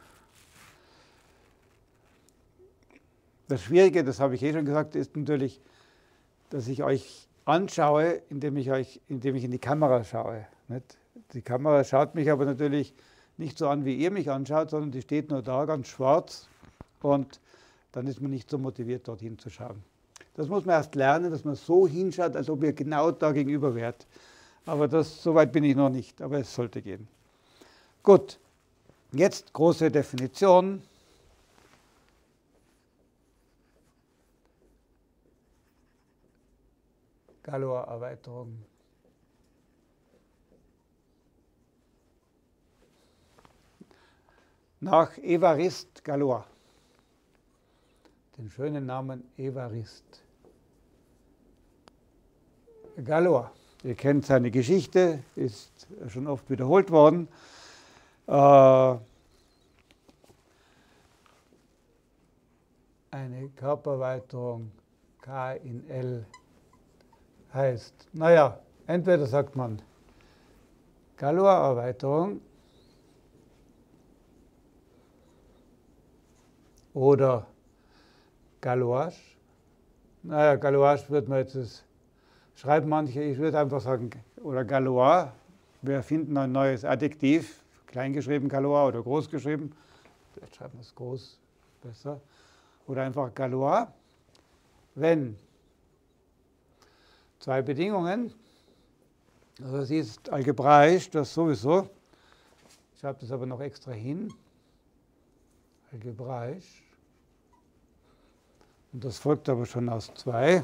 Das Schwierige, das habe ich eh schon gesagt, ist natürlich, dass ich euch anschaue, indem ich, euch, indem ich in die Kamera schaue. Nicht? Die Kamera schaut mich aber natürlich nicht so an, wie ihr mich anschaut, sondern die steht nur da, ganz schwarz. Und dann ist man nicht so motiviert, dorthin zu schauen. Das muss man erst lernen, dass man so hinschaut, als ob ihr genau da gegenüber wärt. Aber das, so weit bin ich noch nicht, aber es sollte gehen. Gut, jetzt große Definition. Galois-Erweiterung. Nach Évariste Galois. Den schönen Namen Évariste. Galois. Ihr kennt seine Geschichte, ist schon oft wiederholt worden. Äh, eine Körpererweiterung K in L heißt, naja, entweder sagt man Galois-Erweiterung oder Galois. Naja, Galois wird man jetzt, das schreiben manche, ich würde einfach sagen, oder Galois. Wir finden ein neues Adjektiv, kleingeschrieben Galois oder großgeschrieben. Vielleicht schreiben wir es groß besser. Oder einfach Galois, wenn zwei Bedingungen, also das ist algebraisch, das sowieso, ich schreibe das aber noch extra hin, algebraisch, und das folgt aber schon aus zwei.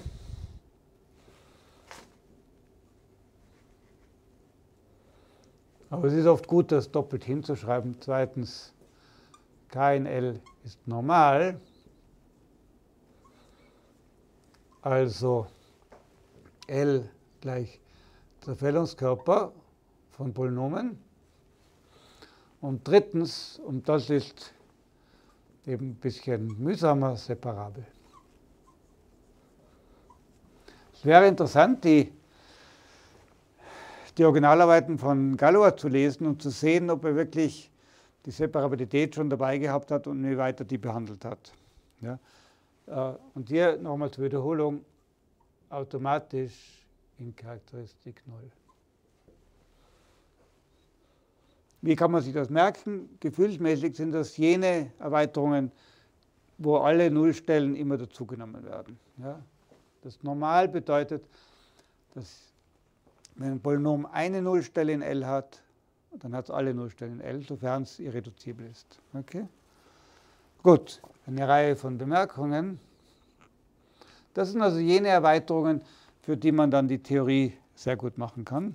Aber es ist oft gut, das doppelt hinzuschreiben. Zweitens, K in L ist normal, also L gleich Zerfällungskörper von Polynomen. Und drittens, und das ist eben ein bisschen mühsamer, separabel. Es wäre interessant, die, die Originalarbeiten von Galois zu lesen und zu sehen, ob er wirklich die Separabilität schon dabei gehabt hat und wie weit er die behandelt hat. Ja. Und hier nochmal zur Wiederholung, automatisch in Charakteristik null. Wie kann man sich das merken? Gefühlsmäßig sind das jene Erweiterungen, wo alle Nullstellen immer dazugenommen werden. Ja? Das normal bedeutet, dass wenn ein Polynom eine Nullstelle in L hat, dann hat es alle Nullstellen in L, sofern es irreduzibel ist. Okay? Gut, eine Reihe von Bemerkungen. Das sind also jene Erweiterungen, für die man dann die Theorie sehr gut machen kann.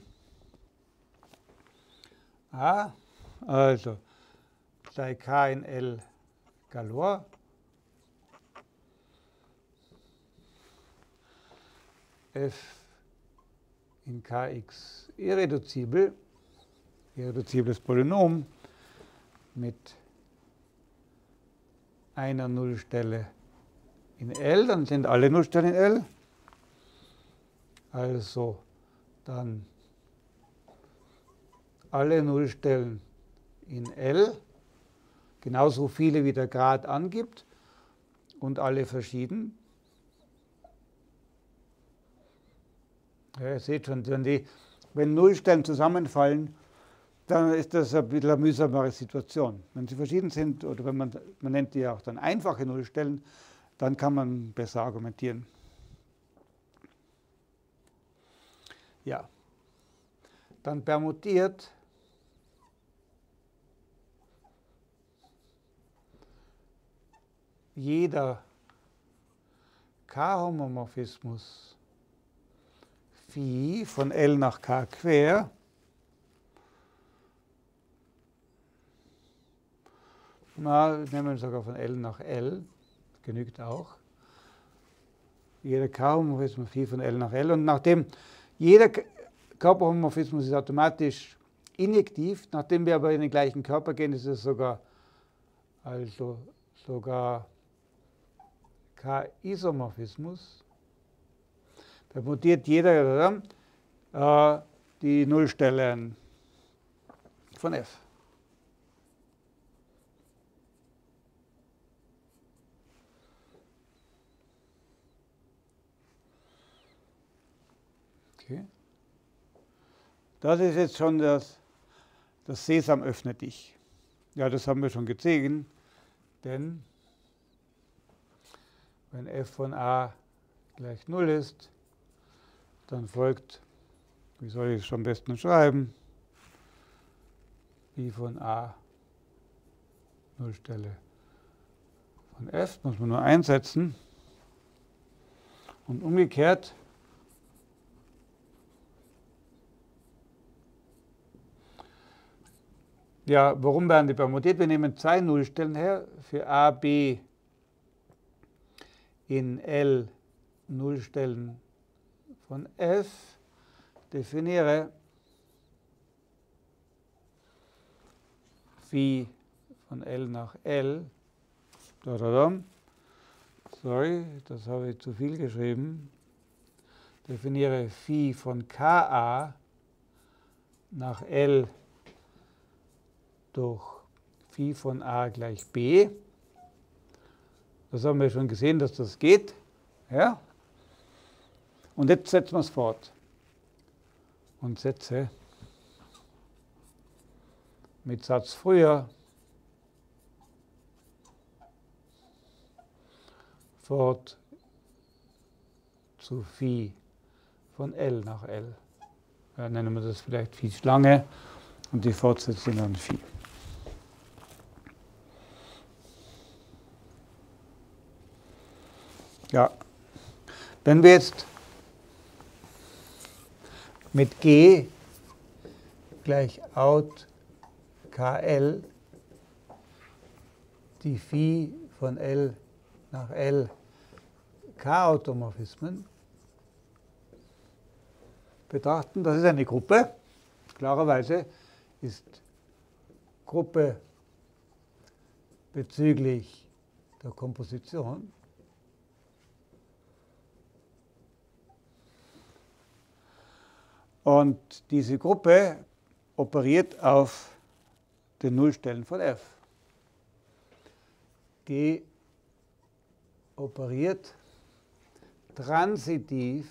Ah, also sei K in L Galois. F in Kx irreduzibel, irreduzibles Polynom mit einer Nullstelle in L, dann sind alle Nullstellen in L. also dann alle Nullstellen in L, genauso viele wie der Grad angibt und alle verschieden. Ja, ihr seht schon, wenn, die, wenn Nullstellen zusammenfallen, dann ist das ein bisschen eine mühsamere Situation. Wenn sie verschieden sind, oder wenn man, man nennt die auch dann einfache Nullstellen, dann kann man besser argumentieren. Ja, dann permutiert jeder K-Homomorphismus Phi von L nach K quer na, nehmen wir sogar von L nach L, das genügt auch. Jeder K-Homomorphismus Phi von L nach L. Und nachdem jeder Körperhomomorphismus ist automatisch injektiv, nachdem wir aber in den gleichen Körper gehen, ist es sogar, also sogar K-Isomorphismus. Permutiert jeder äh, die Nullstellen von F. Okay. Das ist jetzt schon das, das Sesam öffne dich. Ja, das haben wir schon gesehen, denn wenn f von a gleich null ist, dann folgt, wie soll ich es am besten schreiben, Phi von a Nullstelle von f, muss man nur einsetzen. Und umgekehrt ja, warum werden die permutiert? Wir nehmen zwei Nullstellen her für a, b in L Nullstellen von f. Definiere Phi von L nach L. Da, da, da. Sorry, das habe ich zu viel geschrieben. Definiere Phi von Ka nach L durch Phi von a gleich b. Das haben wir schon gesehen, dass das geht. Ja? Und jetzt setzen wir es fort. Und setze mit Satz früher fort zu Phi von L nach L. Ja, nennen wir das vielleicht Phi Schlange und die Fortsetzung dann Phi. Ja, wenn wir jetzt mit G gleich out Kl die Phi von L nach L K-Automorphismen betrachten, das ist eine Gruppe. Klarerweise ist Gruppe bezüglich der Komposition und diese Gruppe operiert auf den Nullstellen von F. G operiert transitiv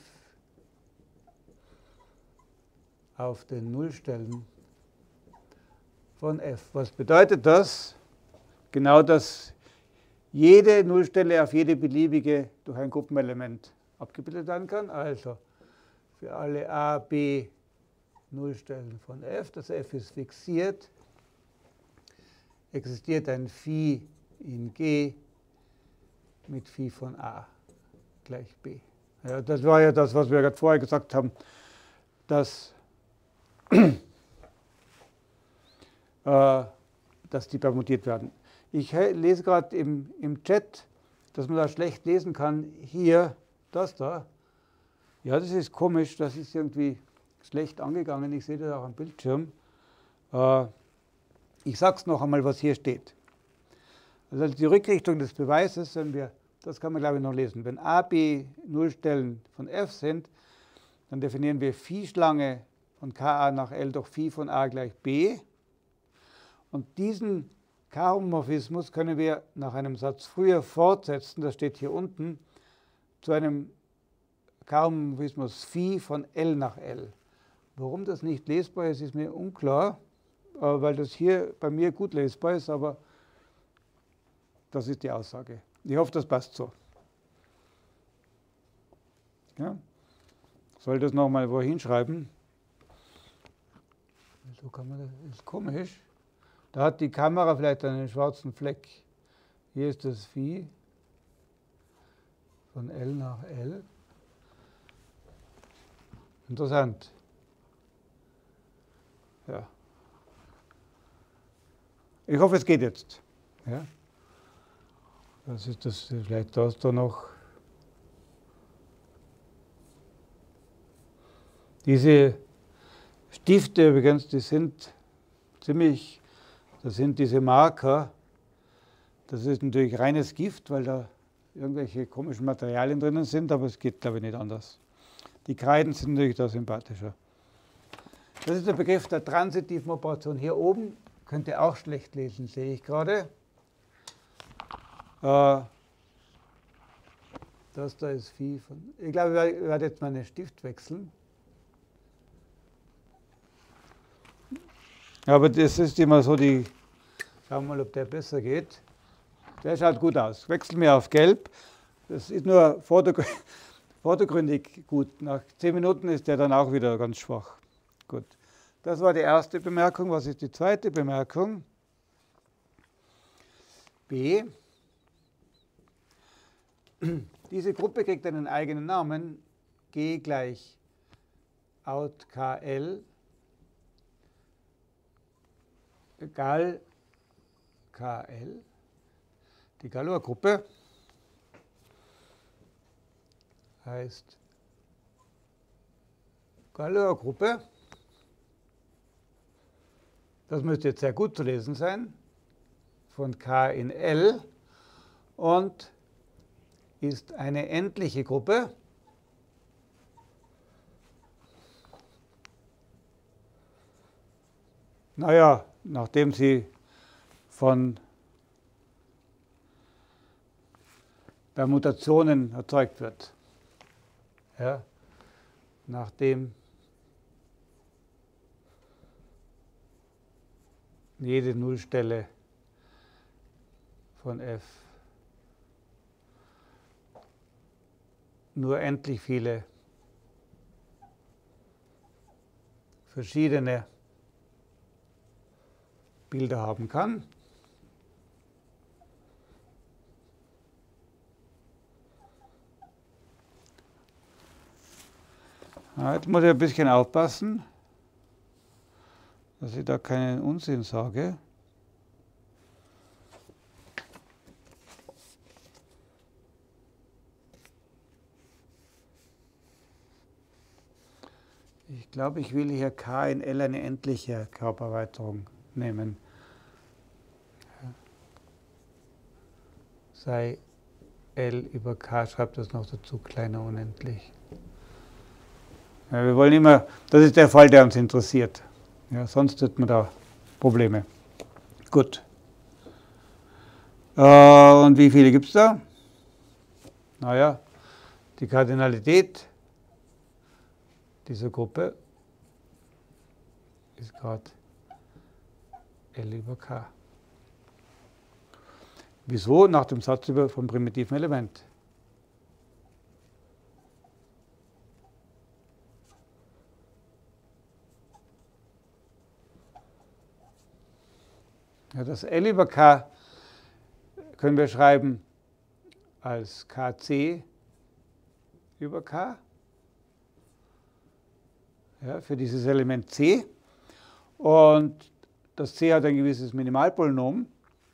auf den Nullstellen von F. Was bedeutet das? Genau, dass jede Nullstelle auf jede beliebige durch ein Gruppenelement abgebildet werden kann. Also für alle a, b Nullstellen von F, das F ist fixiert, existiert ein Phi in G mit Phi von a gleich b. Ja, das war ja das, was wir gerade vorher gesagt haben, dass, äh, dass die permutiert werden. Ich lese gerade im, im Chat, dass man da schlecht lesen kann, hier, das da. Ja, das ist komisch, das ist irgendwie schlecht angegangen. Ich sehe das auch am Bildschirm. Äh, ich sage es noch einmal, was hier steht. Also die Rückrichtung des Beweises, wenn wir, das kann man glaube ich noch lesen, wenn a, b Nullstellen von F sind, dann definieren wir Phi-Schlange von Ka nach L durch Phi von A gleich B. Und diesen K-Homomorphismus können wir nach einem Satz früher fortsetzen, das steht hier unten, zu einem K-Homomorphismus Phi von L nach L. Warum das nicht lesbar ist, ist mir unklar, weil das hier bei mir gut lesbar ist, aber das ist die Aussage. Ich hoffe, das passt so. Ja? Soll das nochmal wo hinschreiben? So kann man das, ist komisch. Da hat die Kamera vielleicht einen schwarzen Fleck. Hier ist das Phi von L nach L. Interessant. Ja. Ich hoffe, es geht jetzt. Ja. Das ist das, vielleicht da ist da noch. Diese Stifte übrigens, die sind ziemlich, das sind diese Marker. Das ist natürlich reines Gift, weil da irgendwelche komischen Materialien drinnen sind, aber es geht, glaube ich, nicht anders. Die Kreiden sind natürlich da sympathischer. Das ist der Begriff der transitiven Operation. Hier oben könnt ihr auch schlecht lesen, sehe ich gerade. Äh, das da ist Phi von. Ich glaube, ich werde jetzt meinen Stift wechseln. Aber das ist immer so die. Schauen wir mal, ob der besser geht. Der schaut gut aus. Wechseln wir auf Gelb. Das ist nur vordergründig, vordergründig gut. Nach zehn Minuten ist der dann auch wieder ganz schwach. Gut. Das war die erste Bemerkung. Was ist die zweite Bemerkung? B. Diese Gruppe kriegt einen eigenen Namen. G gleich out K L Gal K L. Die Galois-Gruppe heißt Galois-Gruppe. Das müsste jetzt sehr gut zu lesen sein. Von K in L und ist eine endliche Gruppe. Naja, nachdem sie von Permutationen erzeugt wird. Ja, nachdem jede Nullstelle von F nur endlich viele verschiedene Bilder haben kann. Jetzt muss ich ein bisschen aufpassen, dass ich da keinen Unsinn sage. Ich glaube, ich will hier K in L eine endliche Körpererweiterung nehmen. Sei L über K, schreibt das noch dazu, kleiner unendlich. Ja, wir wollen immer, das ist der Fall, der uns interessiert. Ja, sonst hat man da Probleme. Gut. Äh, und wie viele gibt es da? Naja, die Kardinalität dieser Gruppe ist gerade L über K. Wieso? Nach dem Satz über vom primitiven Element. Ja, das L über K können wir schreiben als K C über K, ja, für dieses Element C. Und das C hat ein gewisses Minimalpolynom.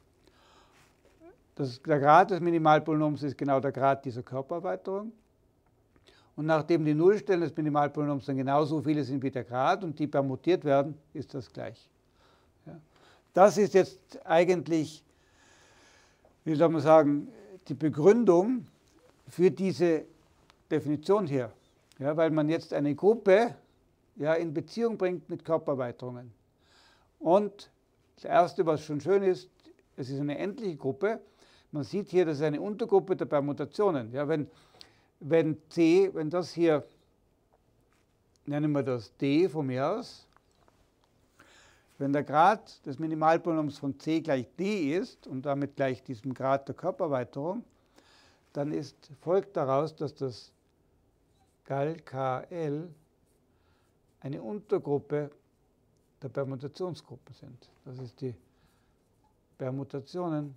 Das, der Grad des Minimalpolynoms ist genau der Grad dieser Körpererweiterung. Und nachdem die Nullstellen des Minimalpolynoms dann genauso viele sind wie der Grad und die permutiert werden, ist das gleich. Ja. Das ist jetzt eigentlich, wie soll man sagen, die Begründung für diese Definition hier. Ja, weil man jetzt eine Gruppe ja, in Beziehung bringt mit Körpererweiterungen. Und das Erste, was schon schön ist, es ist eine endliche Gruppe. Man sieht hier, das ist eine Untergruppe der Permutationen. Ja, wenn, wenn C, wenn das hier, nennen wir das D von mir aus, wenn der Grad des Minimalpolynoms von C gleich D ist und damit gleich diesem Grad der Körpererweiterung, dann ist, folgt daraus, dass das Gal K L eine Untergruppe der Permutationsgruppe sind. Das ist die Permutationen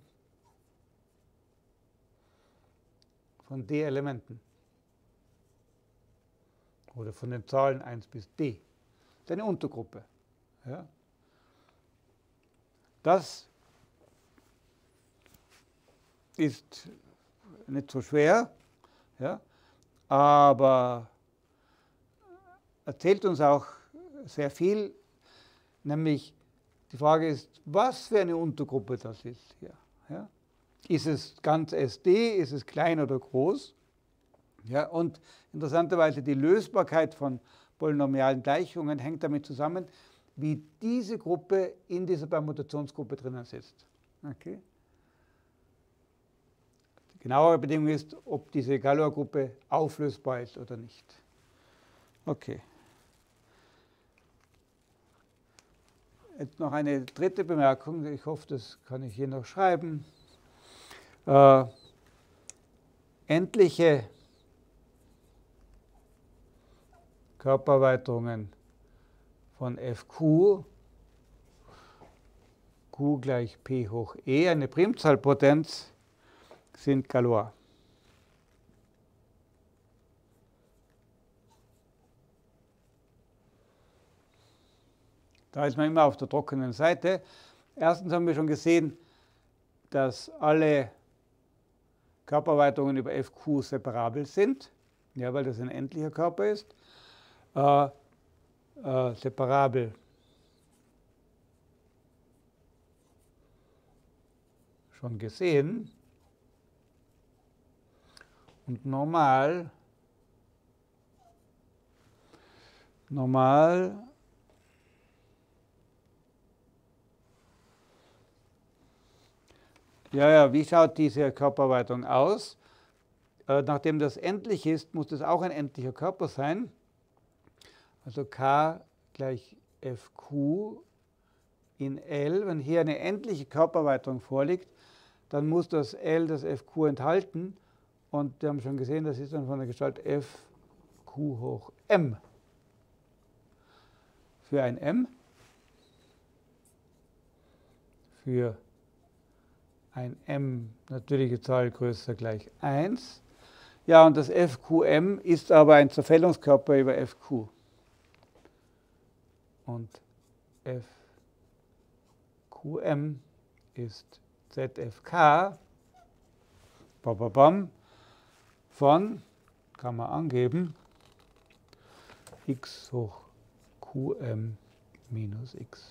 von D-Elementen oder von den Zahlen eins bis D. Das ist eine Untergruppe. Ja. Das ist nicht so schwer, ja, aber erzählt uns auch sehr viel, nämlich die Frage ist, was für eine Untergruppe das ist hier. Ja. Ist es ganz S D, ist es klein oder groß? Ja, und interessanterweise die Lösbarkeit von polynomialen Gleichungen hängt damit zusammen, wie diese Gruppe in dieser Permutationsgruppe drinnen sitzt. Okay. Die genauere Bedingung ist, ob diese Galois-Gruppe auflösbar ist oder nicht. Okay. Jetzt noch eine dritte Bemerkung, ich hoffe, das kann ich hier noch schreiben. Äh, endliche Körpererweiterungen von F Q, Q gleich P hoch E, eine Primzahlpotenz, sind Galois. Da ist man immer auf der trockenen Seite. Erstens haben wir schon gesehen, dass alle Körpererweiterungen über F Q separabel sind, ja, weil das ein endlicher Körper ist. Äh, äh, separabel schon gesehen. Und normal, normal Ja, ja, wie schaut diese Körpererweiterung aus? Äh, nachdem das endlich ist, muss das auch ein endlicher Körper sein. Also K gleich F Q in L. Wenn hier eine endliche Körpererweiterung vorliegt, dann muss das L das F Q enthalten. Und wir haben schon gesehen, das ist dann von der Gestalt F Q hoch M. Für ein M, für ein M natürliche Zahl größer gleich eins. Ja, und das F Q M ist aber ein Zerfällungskörper über F Q. Und F Q M ist Z F K von, kann man angeben, x hoch Qm minus x.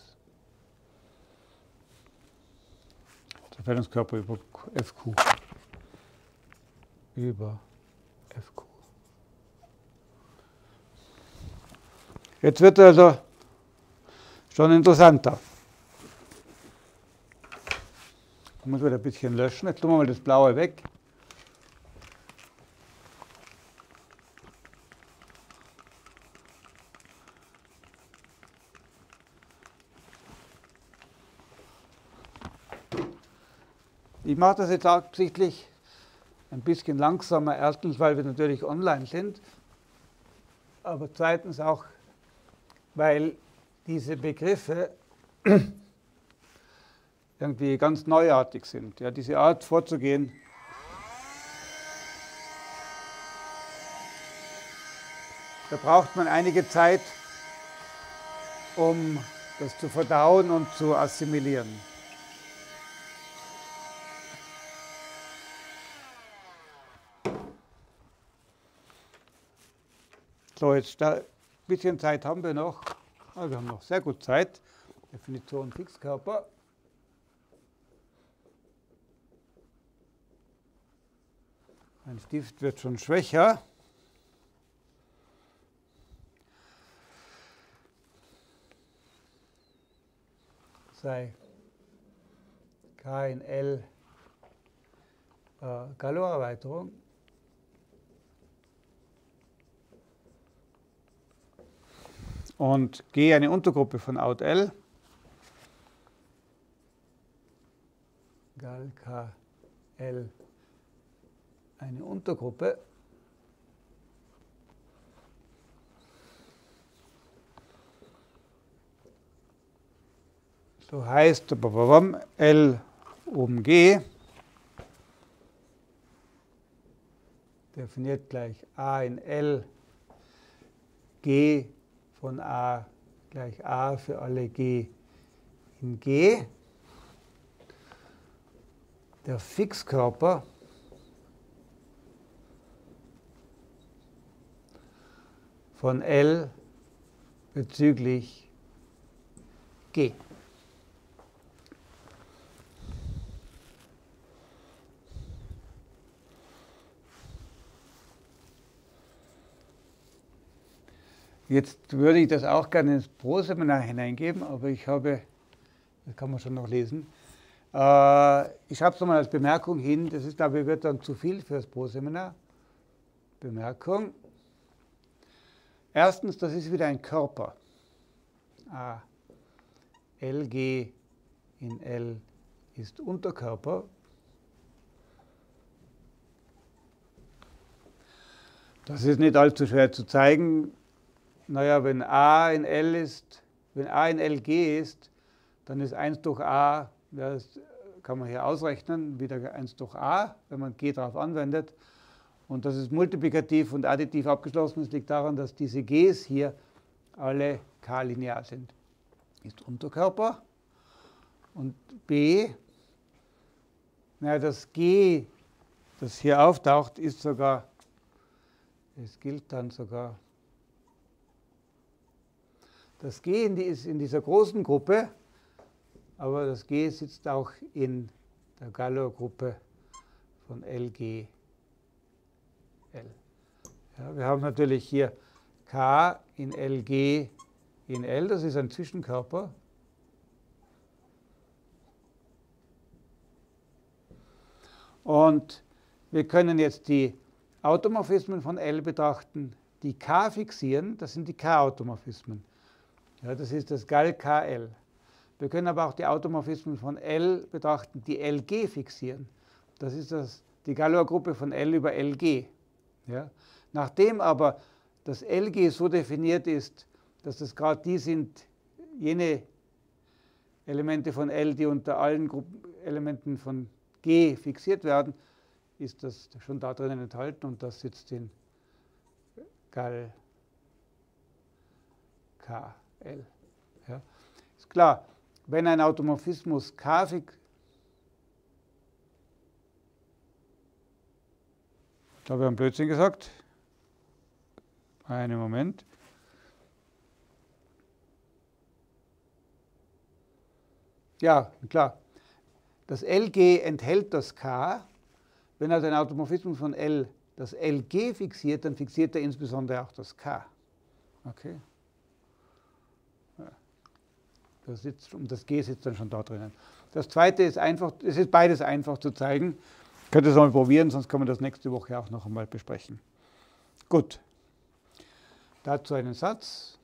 Zerfällungskörper über F Q. Über F Q. Jetzt wird also schon interessanter. Ich muss wieder ein bisschen löschen. Jetzt tun wir mal das Blaue weg. Ich mache das jetzt absichtlich ein bisschen langsamer. Erstens, weil wir natürlich online sind, aber zweitens auch, weil diese Begriffe irgendwie ganz neuartig sind. Ja, diese Art vorzugehen, da braucht man einige Zeit, um das zu verdauen und zu assimilieren. So, jetzt ein bisschen Zeit haben wir noch. Ah, wir haben noch sehr gut Zeit. Definition Fixkörper. Ein Stift wird schon schwächer. sei K in L äh, Galois-Erweiterung. Und G eine Untergruppe von Out L. Gal K L eine Untergruppe. So heißt L um G definiert gleich A in L, G von A gleich A für alle G in G. Der Fixkörper von L bezüglich G. Jetzt würde ich das auch gerne ins Pro-Seminar hineingeben, aber ich habe, das kann man schon noch lesen, äh, ich schreibe es nochmal als Bemerkung hin, das ist, glaube ich, wird dann zu viel für das Pro-Seminar. Bemerkung. Erstens, das ist wieder ein Körper. A, L G in L ist Unterkörper. Das ist nicht allzu schwer zu zeigen. Naja, wenn A in L ist, wenn A in L G ist, dann ist eins durch A, das kann man hier ausrechnen, wieder eins durch A, wenn man G darauf anwendet. Und das ist multiplikativ und additiv abgeschlossen. Das liegt daran, dass diese Gs hier alle K-linear sind. Ist Unterkörper. Und B, naja, das G, das hier auftaucht, ist sogar, es gilt dann sogar, das G ist in dieser großen Gruppe, aber das G sitzt auch in der Galois-Gruppe von L G L. Ja, wir haben natürlich hier K in L G in L, das ist ein Zwischenkörper. Und wir können jetzt die Automorphismen von L betrachten, die K fixieren, das sind die K-Automorphismen. Ja, das ist das Gal K L. Wir können aber auch die Automorphismen von L betrachten, die L G fixieren. Das ist das, die Galois-Gruppe von L über L G. Ja. Nachdem aber das L G so definiert ist, dass das gerade die sind, jene Elemente von L, die unter allen Gruppen, Elementen von G fixiert werden, ist das schon da drinnen enthalten und das sitzt in Gal K L. Ja. Ist klar, wenn ein Automorphismus K fix, ich habe einen Blödsinn gesagt. Einen Moment. Ja, klar. Das L G enthält das K. Wenn also ein Automorphismus von L das L G fixiert, dann fixiert er insbesondere auch das K. Okay. Das sitzt, und das G sitzt dann schon da drinnen. Das zweite ist einfach, es ist beides einfach zu zeigen. Ich könnte es mal probieren, sonst kann man das nächste Woche auch noch einmal besprechen. Gut. Dazu einen Satz.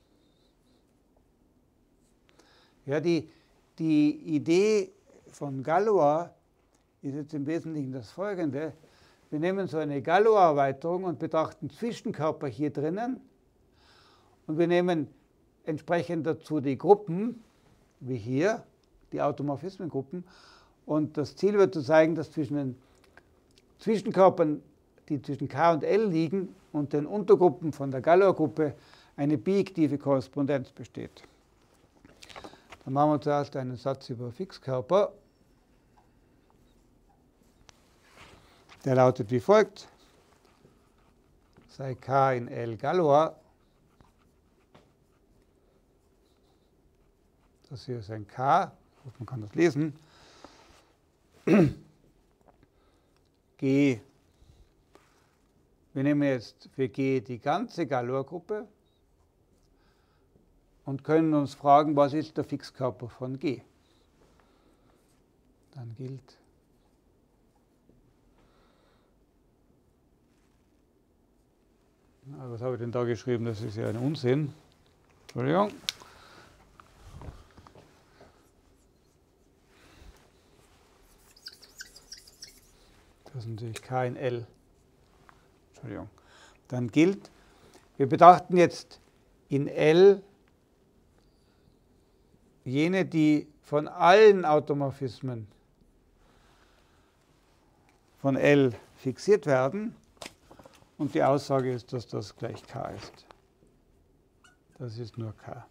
Ja, die, die Idee von Galois ist jetzt im Wesentlichen das Folgende. Wir nehmen so eine Galois-Erweiterung und betrachten Zwischenkörper hier drinnen. Und wir nehmen entsprechend dazu die Gruppen, wie hier, die Automorphismengruppen. Und das Ziel wird zu zeigen, dass zwischen den Zwischenkörpern, die zwischen K und L liegen, und den Untergruppen von der Galois-Gruppe eine bijektive Korrespondenz besteht. Dann machen wir zuerst einen Satz über Fixkörper. Der lautet wie folgt. Sei K in L Galois. Das hier ist ein K, man kann das lesen. G. Wir nehmen jetzt für G die ganze Galois-Gruppe und können uns fragen, was ist der Fixkörper von G? dann gilt Na, was habe ich denn da geschrieben? Das ist ja ein Unsinn. Entschuldigung. Das ist natürlich K in L. Entschuldigung. Dann gilt, wir betrachten jetzt in L jene, die von allen Automorphismen von L fixiert werden. Und die Aussage ist, dass das gleich K ist. Das ist nur K.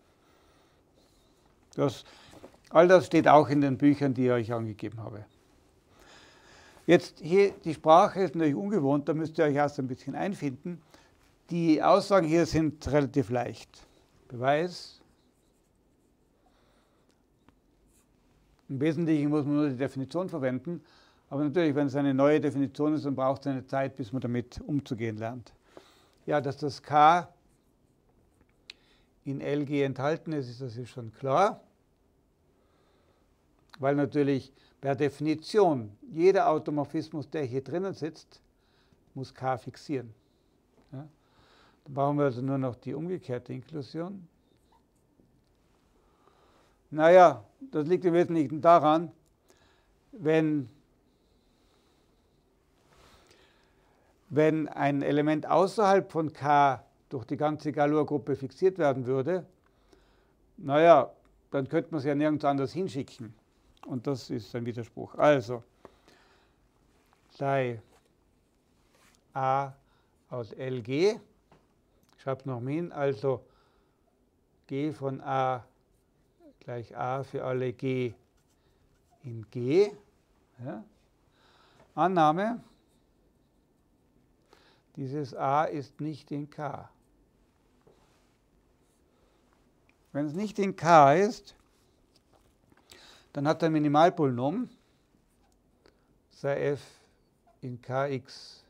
Das, all das steht auch in den Büchern, die ich euch angegeben habe. Jetzt hier, die Sprache ist natürlich ungewohnt, da müsst ihr euch erst ein bisschen einfinden. Die Aussagen hier sind relativ leicht. Beweis. Im Wesentlichen muss man nur die Definition verwenden. Aber natürlich, wenn es eine neue Definition ist, dann braucht es eine Zeit, bis man damit umzugehen lernt. Ja, dass das K in L G enthalten ist, ist das ist schon klar. Weil natürlich per Definition jeder Automorphismus, der hier drinnen sitzt, muss K fixieren. Ja? Dann brauchen wir also nur noch die umgekehrte Inklusion. Naja, das liegt im Wesentlichen daran, wenn, wenn ein Element außerhalb von K durch die ganze Galois-Gruppe fixiert werden würde, naja, dann könnte man es ja nirgends anders hinschicken. Und das ist ein Widerspruch. Also, sei A aus L G, ich schreibe noch mal hin, also G von A gleich A für alle G in G. Ja. Annahme, dieses A ist nicht in K. Wenn es nicht in K ist, dann hat ein Minimalpolynom, sei f in Kx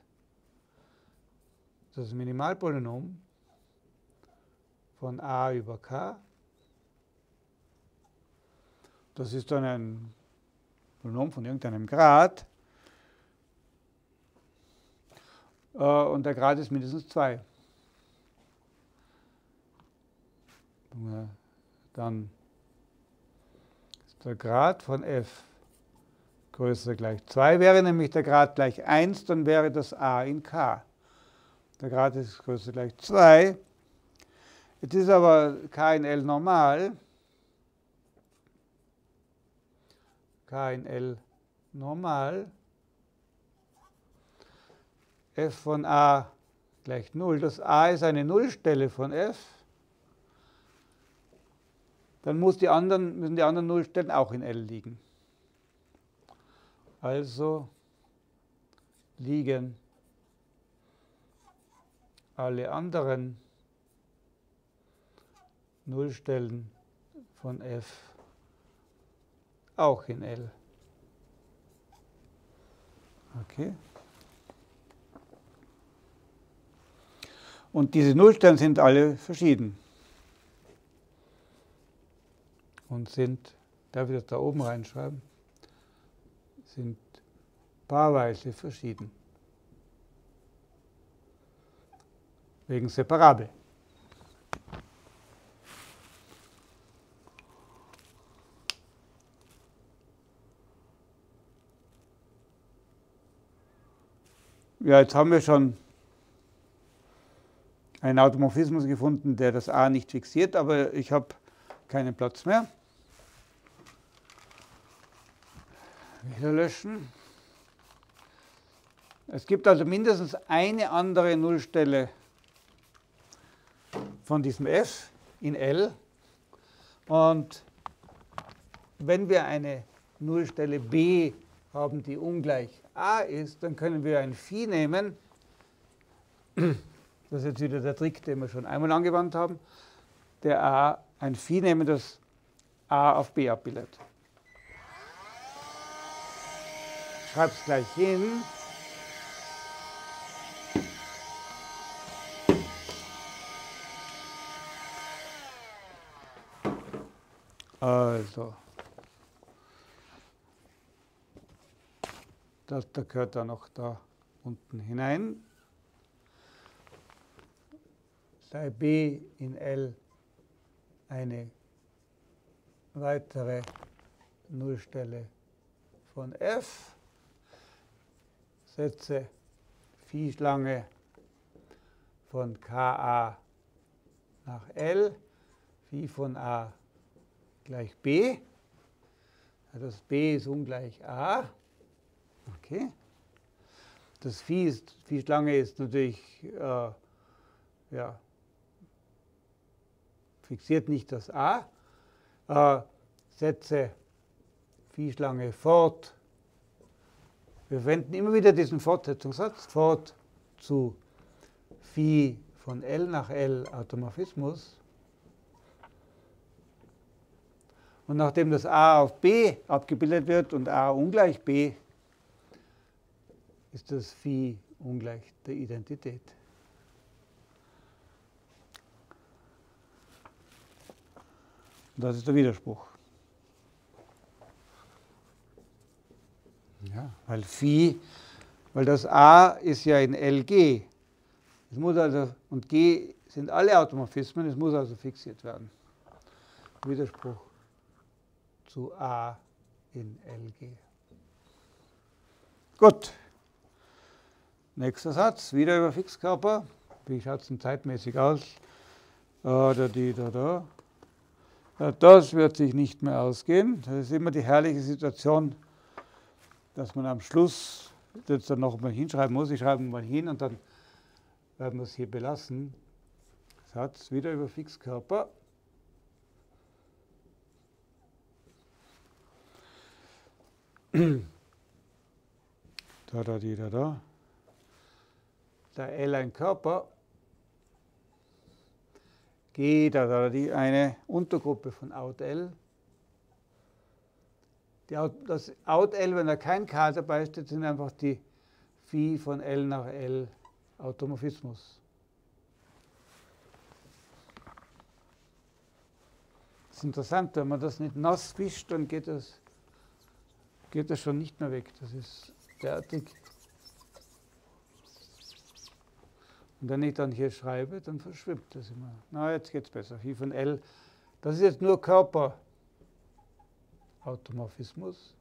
das Minimalpolynom von A über K. Das ist dann ein Polynom von irgendeinem Grad. Und der Grad ist mindestens zwei. Dann ist der Grad von f größer gleich zwei. Wäre nämlich der Grad gleich eins, dann wäre das A in K. Der Grad ist größer gleich zwei. Jetzt ist aber K in L normal. K in L normal. F von A gleich null. Das A ist eine Nullstelle von f. Dann muss die anderen, müssen die anderen Nullstellen auch in L liegen. Also liegen alle anderen Nullstellen von f auch in L. Okay. Und diese Nullstellen sind alle verschieden. Und sind, darf ich das da oben reinschreiben, sind paarweise verschieden. Wegen Separabel. Ja, jetzt haben wir schon einen Automorphismus gefunden, der das A nicht fixiert, aber ich habe keinen Platz mehr. Wieder löschen. Es gibt also mindestens eine andere Nullstelle von diesem f in L. Und wenn wir eine Nullstelle B haben, die ungleich A ist, dann können wir ein Phi nehmen. Das ist jetzt wieder der Trick, den wir schon einmal angewandt haben. Der A, ein Phi nehmen, das A auf B abbildet. Ich schreibe es gleich hin. Also, Das da gehört da noch da unten hinein. Sei B in L eine weitere Nullstelle von F. Setze Phi-Schlange von Ka nach L, Phi von A gleich B. Das B ist ungleich A. Okay. Das Phi ist, Phi-Schlange ist natürlich, äh, ja, fixiert nicht das A. Äh, setze Phi-Schlange fort. Wir verwenden immer wieder diesen Fortsetzungssatz, fort zu Phi von L nach L Automorphismus. Und nachdem das A auf B abgebildet wird und A ungleich B, ist das Phi ungleich der Identität. Und das ist der Widerspruch. Ja, weil Phi, weil das A ist ja in L G. Es muss also, und G sind alle Automorphismen, es muss also fixiert werden. Widerspruch zu A in L G. Gut. Nächster Satz, wieder über Fixkörper. Wie schaut es denn zeitmäßig aus? Da, da, die, da, da. Ja, das wird sich nicht mehr ausgehen. Das ist immer die herrliche Situation, dass man am Schluss das dann noch mal hinschreiben muss. Ich schreibe mal hin und dann werden wir es hier belassen. Satz wieder über Fixkörper. Da, da, die, da, da. Da L ein Körper. G, da, da, die eine Untergruppe von Out L. Die, das Out L, wenn da kein K dabei steht, sind einfach die Phi von L nach L Automorphismus. Das ist interessant, wenn man das nicht nass wischt, dann geht das, geht das schon nicht mehr weg. Das ist fertig. Und wenn ich dann hier schreibe, dann verschwimmt das immer. Na, jetzt geht es besser. Phi von L, das ist jetzt nur Körperautomorphismus.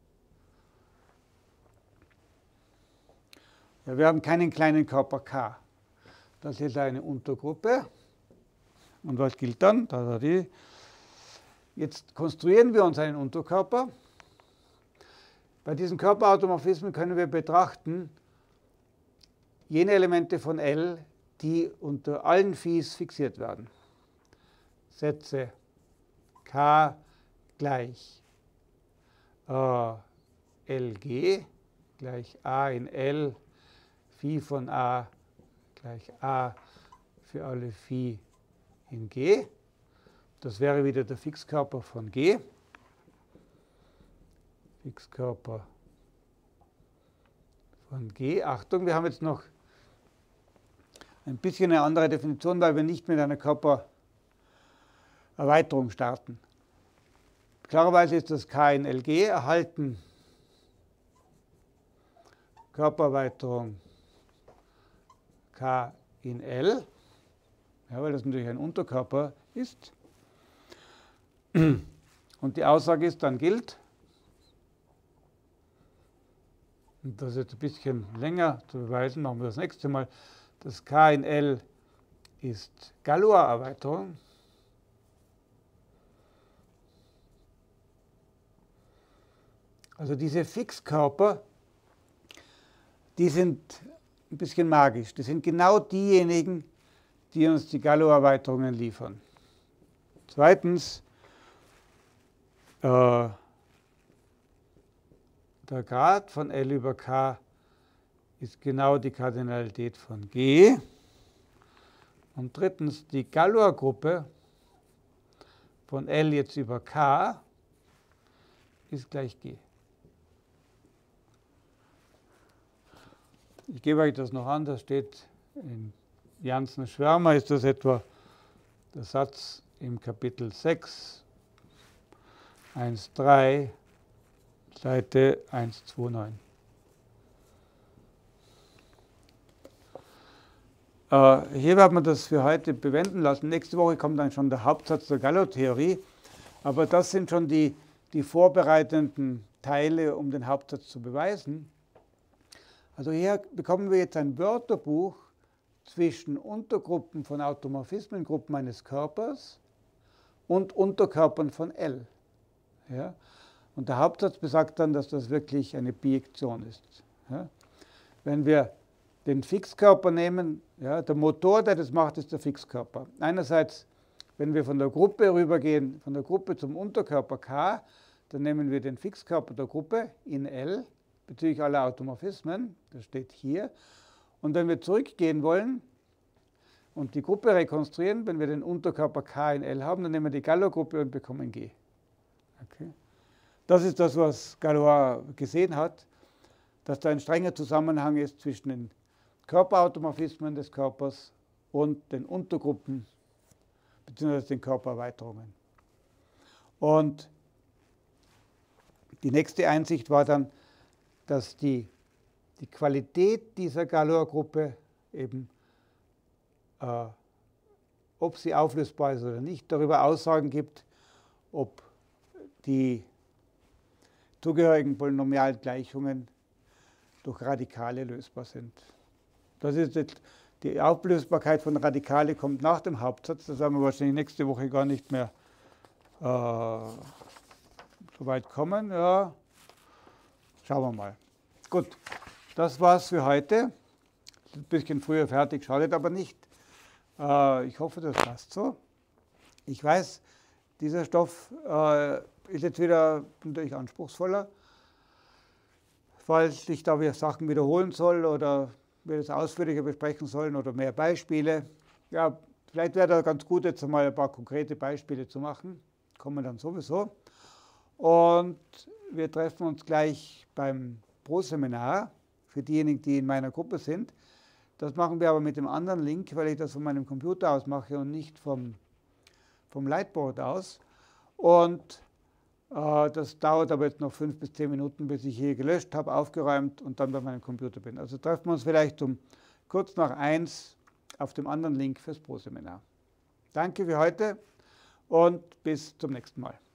Ja, wir haben keinen kleinen Körper K. Das ist eine Untergruppe. Und was gilt dann? Da, da, die. Jetzt konstruieren wir uns einen Unterkörper. Bei diesen Körperautomorphismen können wir betrachten, jene Elemente von L, die unter allen Phis fixiert werden. Setze K gleich äh, L G gleich A in L, Phi von A gleich A für alle Phi in G. Das wäre wieder der Fixkörper von G. Fixkörper von G. Achtung, wir haben jetzt noch ein bisschen eine andere Definition, weil wir nicht mit einer Körpererweiterung starten. Klarerweise ist das K in L G erhalten. Körpererweiterung K in L, ja, weil das natürlich ein Unterkörper ist. Und die Aussage ist, dann gilt, und das ist jetzt ein bisschen länger zu beweisen, machen wir das nächste Mal, das K in L ist Galois-Erweiterung. Also diese Fixkörper, die sind ein bisschen magisch. Das sind genau diejenigen, die uns die Galois-Erweiterungen liefern. Zweitens, äh, der Grad von L über K ist genau die Kardinalität von G. Und drittens, die Galois-Gruppe von L jetzt über K ist gleich G. Ich gebe euch das noch an, das steht in Janssen-Schwärmer, ist das etwa der Satz im Kapitel sechs, eins Punkt drei, Seite eins Punkt neunundzwanzig. Äh, hier werden wir das für heute bewenden lassen. Nächste Woche kommt dann schon der Hauptsatz der Galois-Theorie. Aber das sind schon die, die vorbereitenden Teile, um den Hauptsatz zu beweisen. Also hier bekommen wir jetzt ein Wörterbuch zwischen Untergruppen von Automorphismengruppen eines Körpers und Unterkörpern von L. Ja? Und der Hauptsatz besagt dann, dass das wirklich eine Bijektion ist. Ja? Wenn wir den Fixkörper nehmen, ja, der Motor, der das macht, ist der Fixkörper. Einerseits, wenn wir von der Gruppe rübergehen, von der Gruppe zum Unterkörper K, dann nehmen wir den Fixkörper der Gruppe in L bezüglich aller Automorphismen, das steht hier. Und wenn wir zurückgehen wollen und die Gruppe rekonstruieren, wenn wir den Unterkörper K in L haben, dann nehmen wir die Galois-Gruppe und bekommen G. Okay. Das ist das, was Galois gesehen hat, dass da ein strenger Zusammenhang ist zwischen den Körperautomorphismen des Körpers und den Untergruppen bzw. den Körpererweiterungen. Und die nächste Einsicht war dann, dass die, die Qualität dieser Galois-Gruppe eben, äh, ob sie auflösbar ist oder nicht, darüber Aussagen gibt, ob die zugehörigen Polynomialgleichungen durch Radikale lösbar sind. Das ist jetzt die Auflösbarkeit von Radikale kommt nach dem Hauptsatz. Das werden wir wahrscheinlich nächste Woche gar nicht mehr äh, so weit kommen. Ja, schauen wir mal. Gut, das war's für heute. Ein bisschen früher fertig, schadet aber nicht. Äh, ich hoffe, das passt so. Ich weiß, dieser Stoff äh, ist jetzt wieder natürlich anspruchsvoller. Falls ich da wieder Sachen wiederholen soll oder wir das ausführlicher besprechen sollen oder mehr Beispiele. Ja, vielleicht wäre da ganz gut, jetzt einmal ein paar konkrete Beispiele zu machen. Kommen dann sowieso. Und wir treffen uns gleich beim Pro-Seminar für diejenigen, die in meiner Gruppe sind. Das machen wir aber mit dem anderen Link, weil ich das von meinem Computer aus mache und nicht vom, vom Lightboard aus. Und das dauert aber jetzt noch fünf bis zehn Minuten, bis ich hier gelöscht habe, aufgeräumt und dann bei meinem Computer bin. Also treffen wir uns vielleicht um kurz nach eins auf dem anderen Link fürs Pro-Seminar. Danke für heute und bis zum nächsten Mal.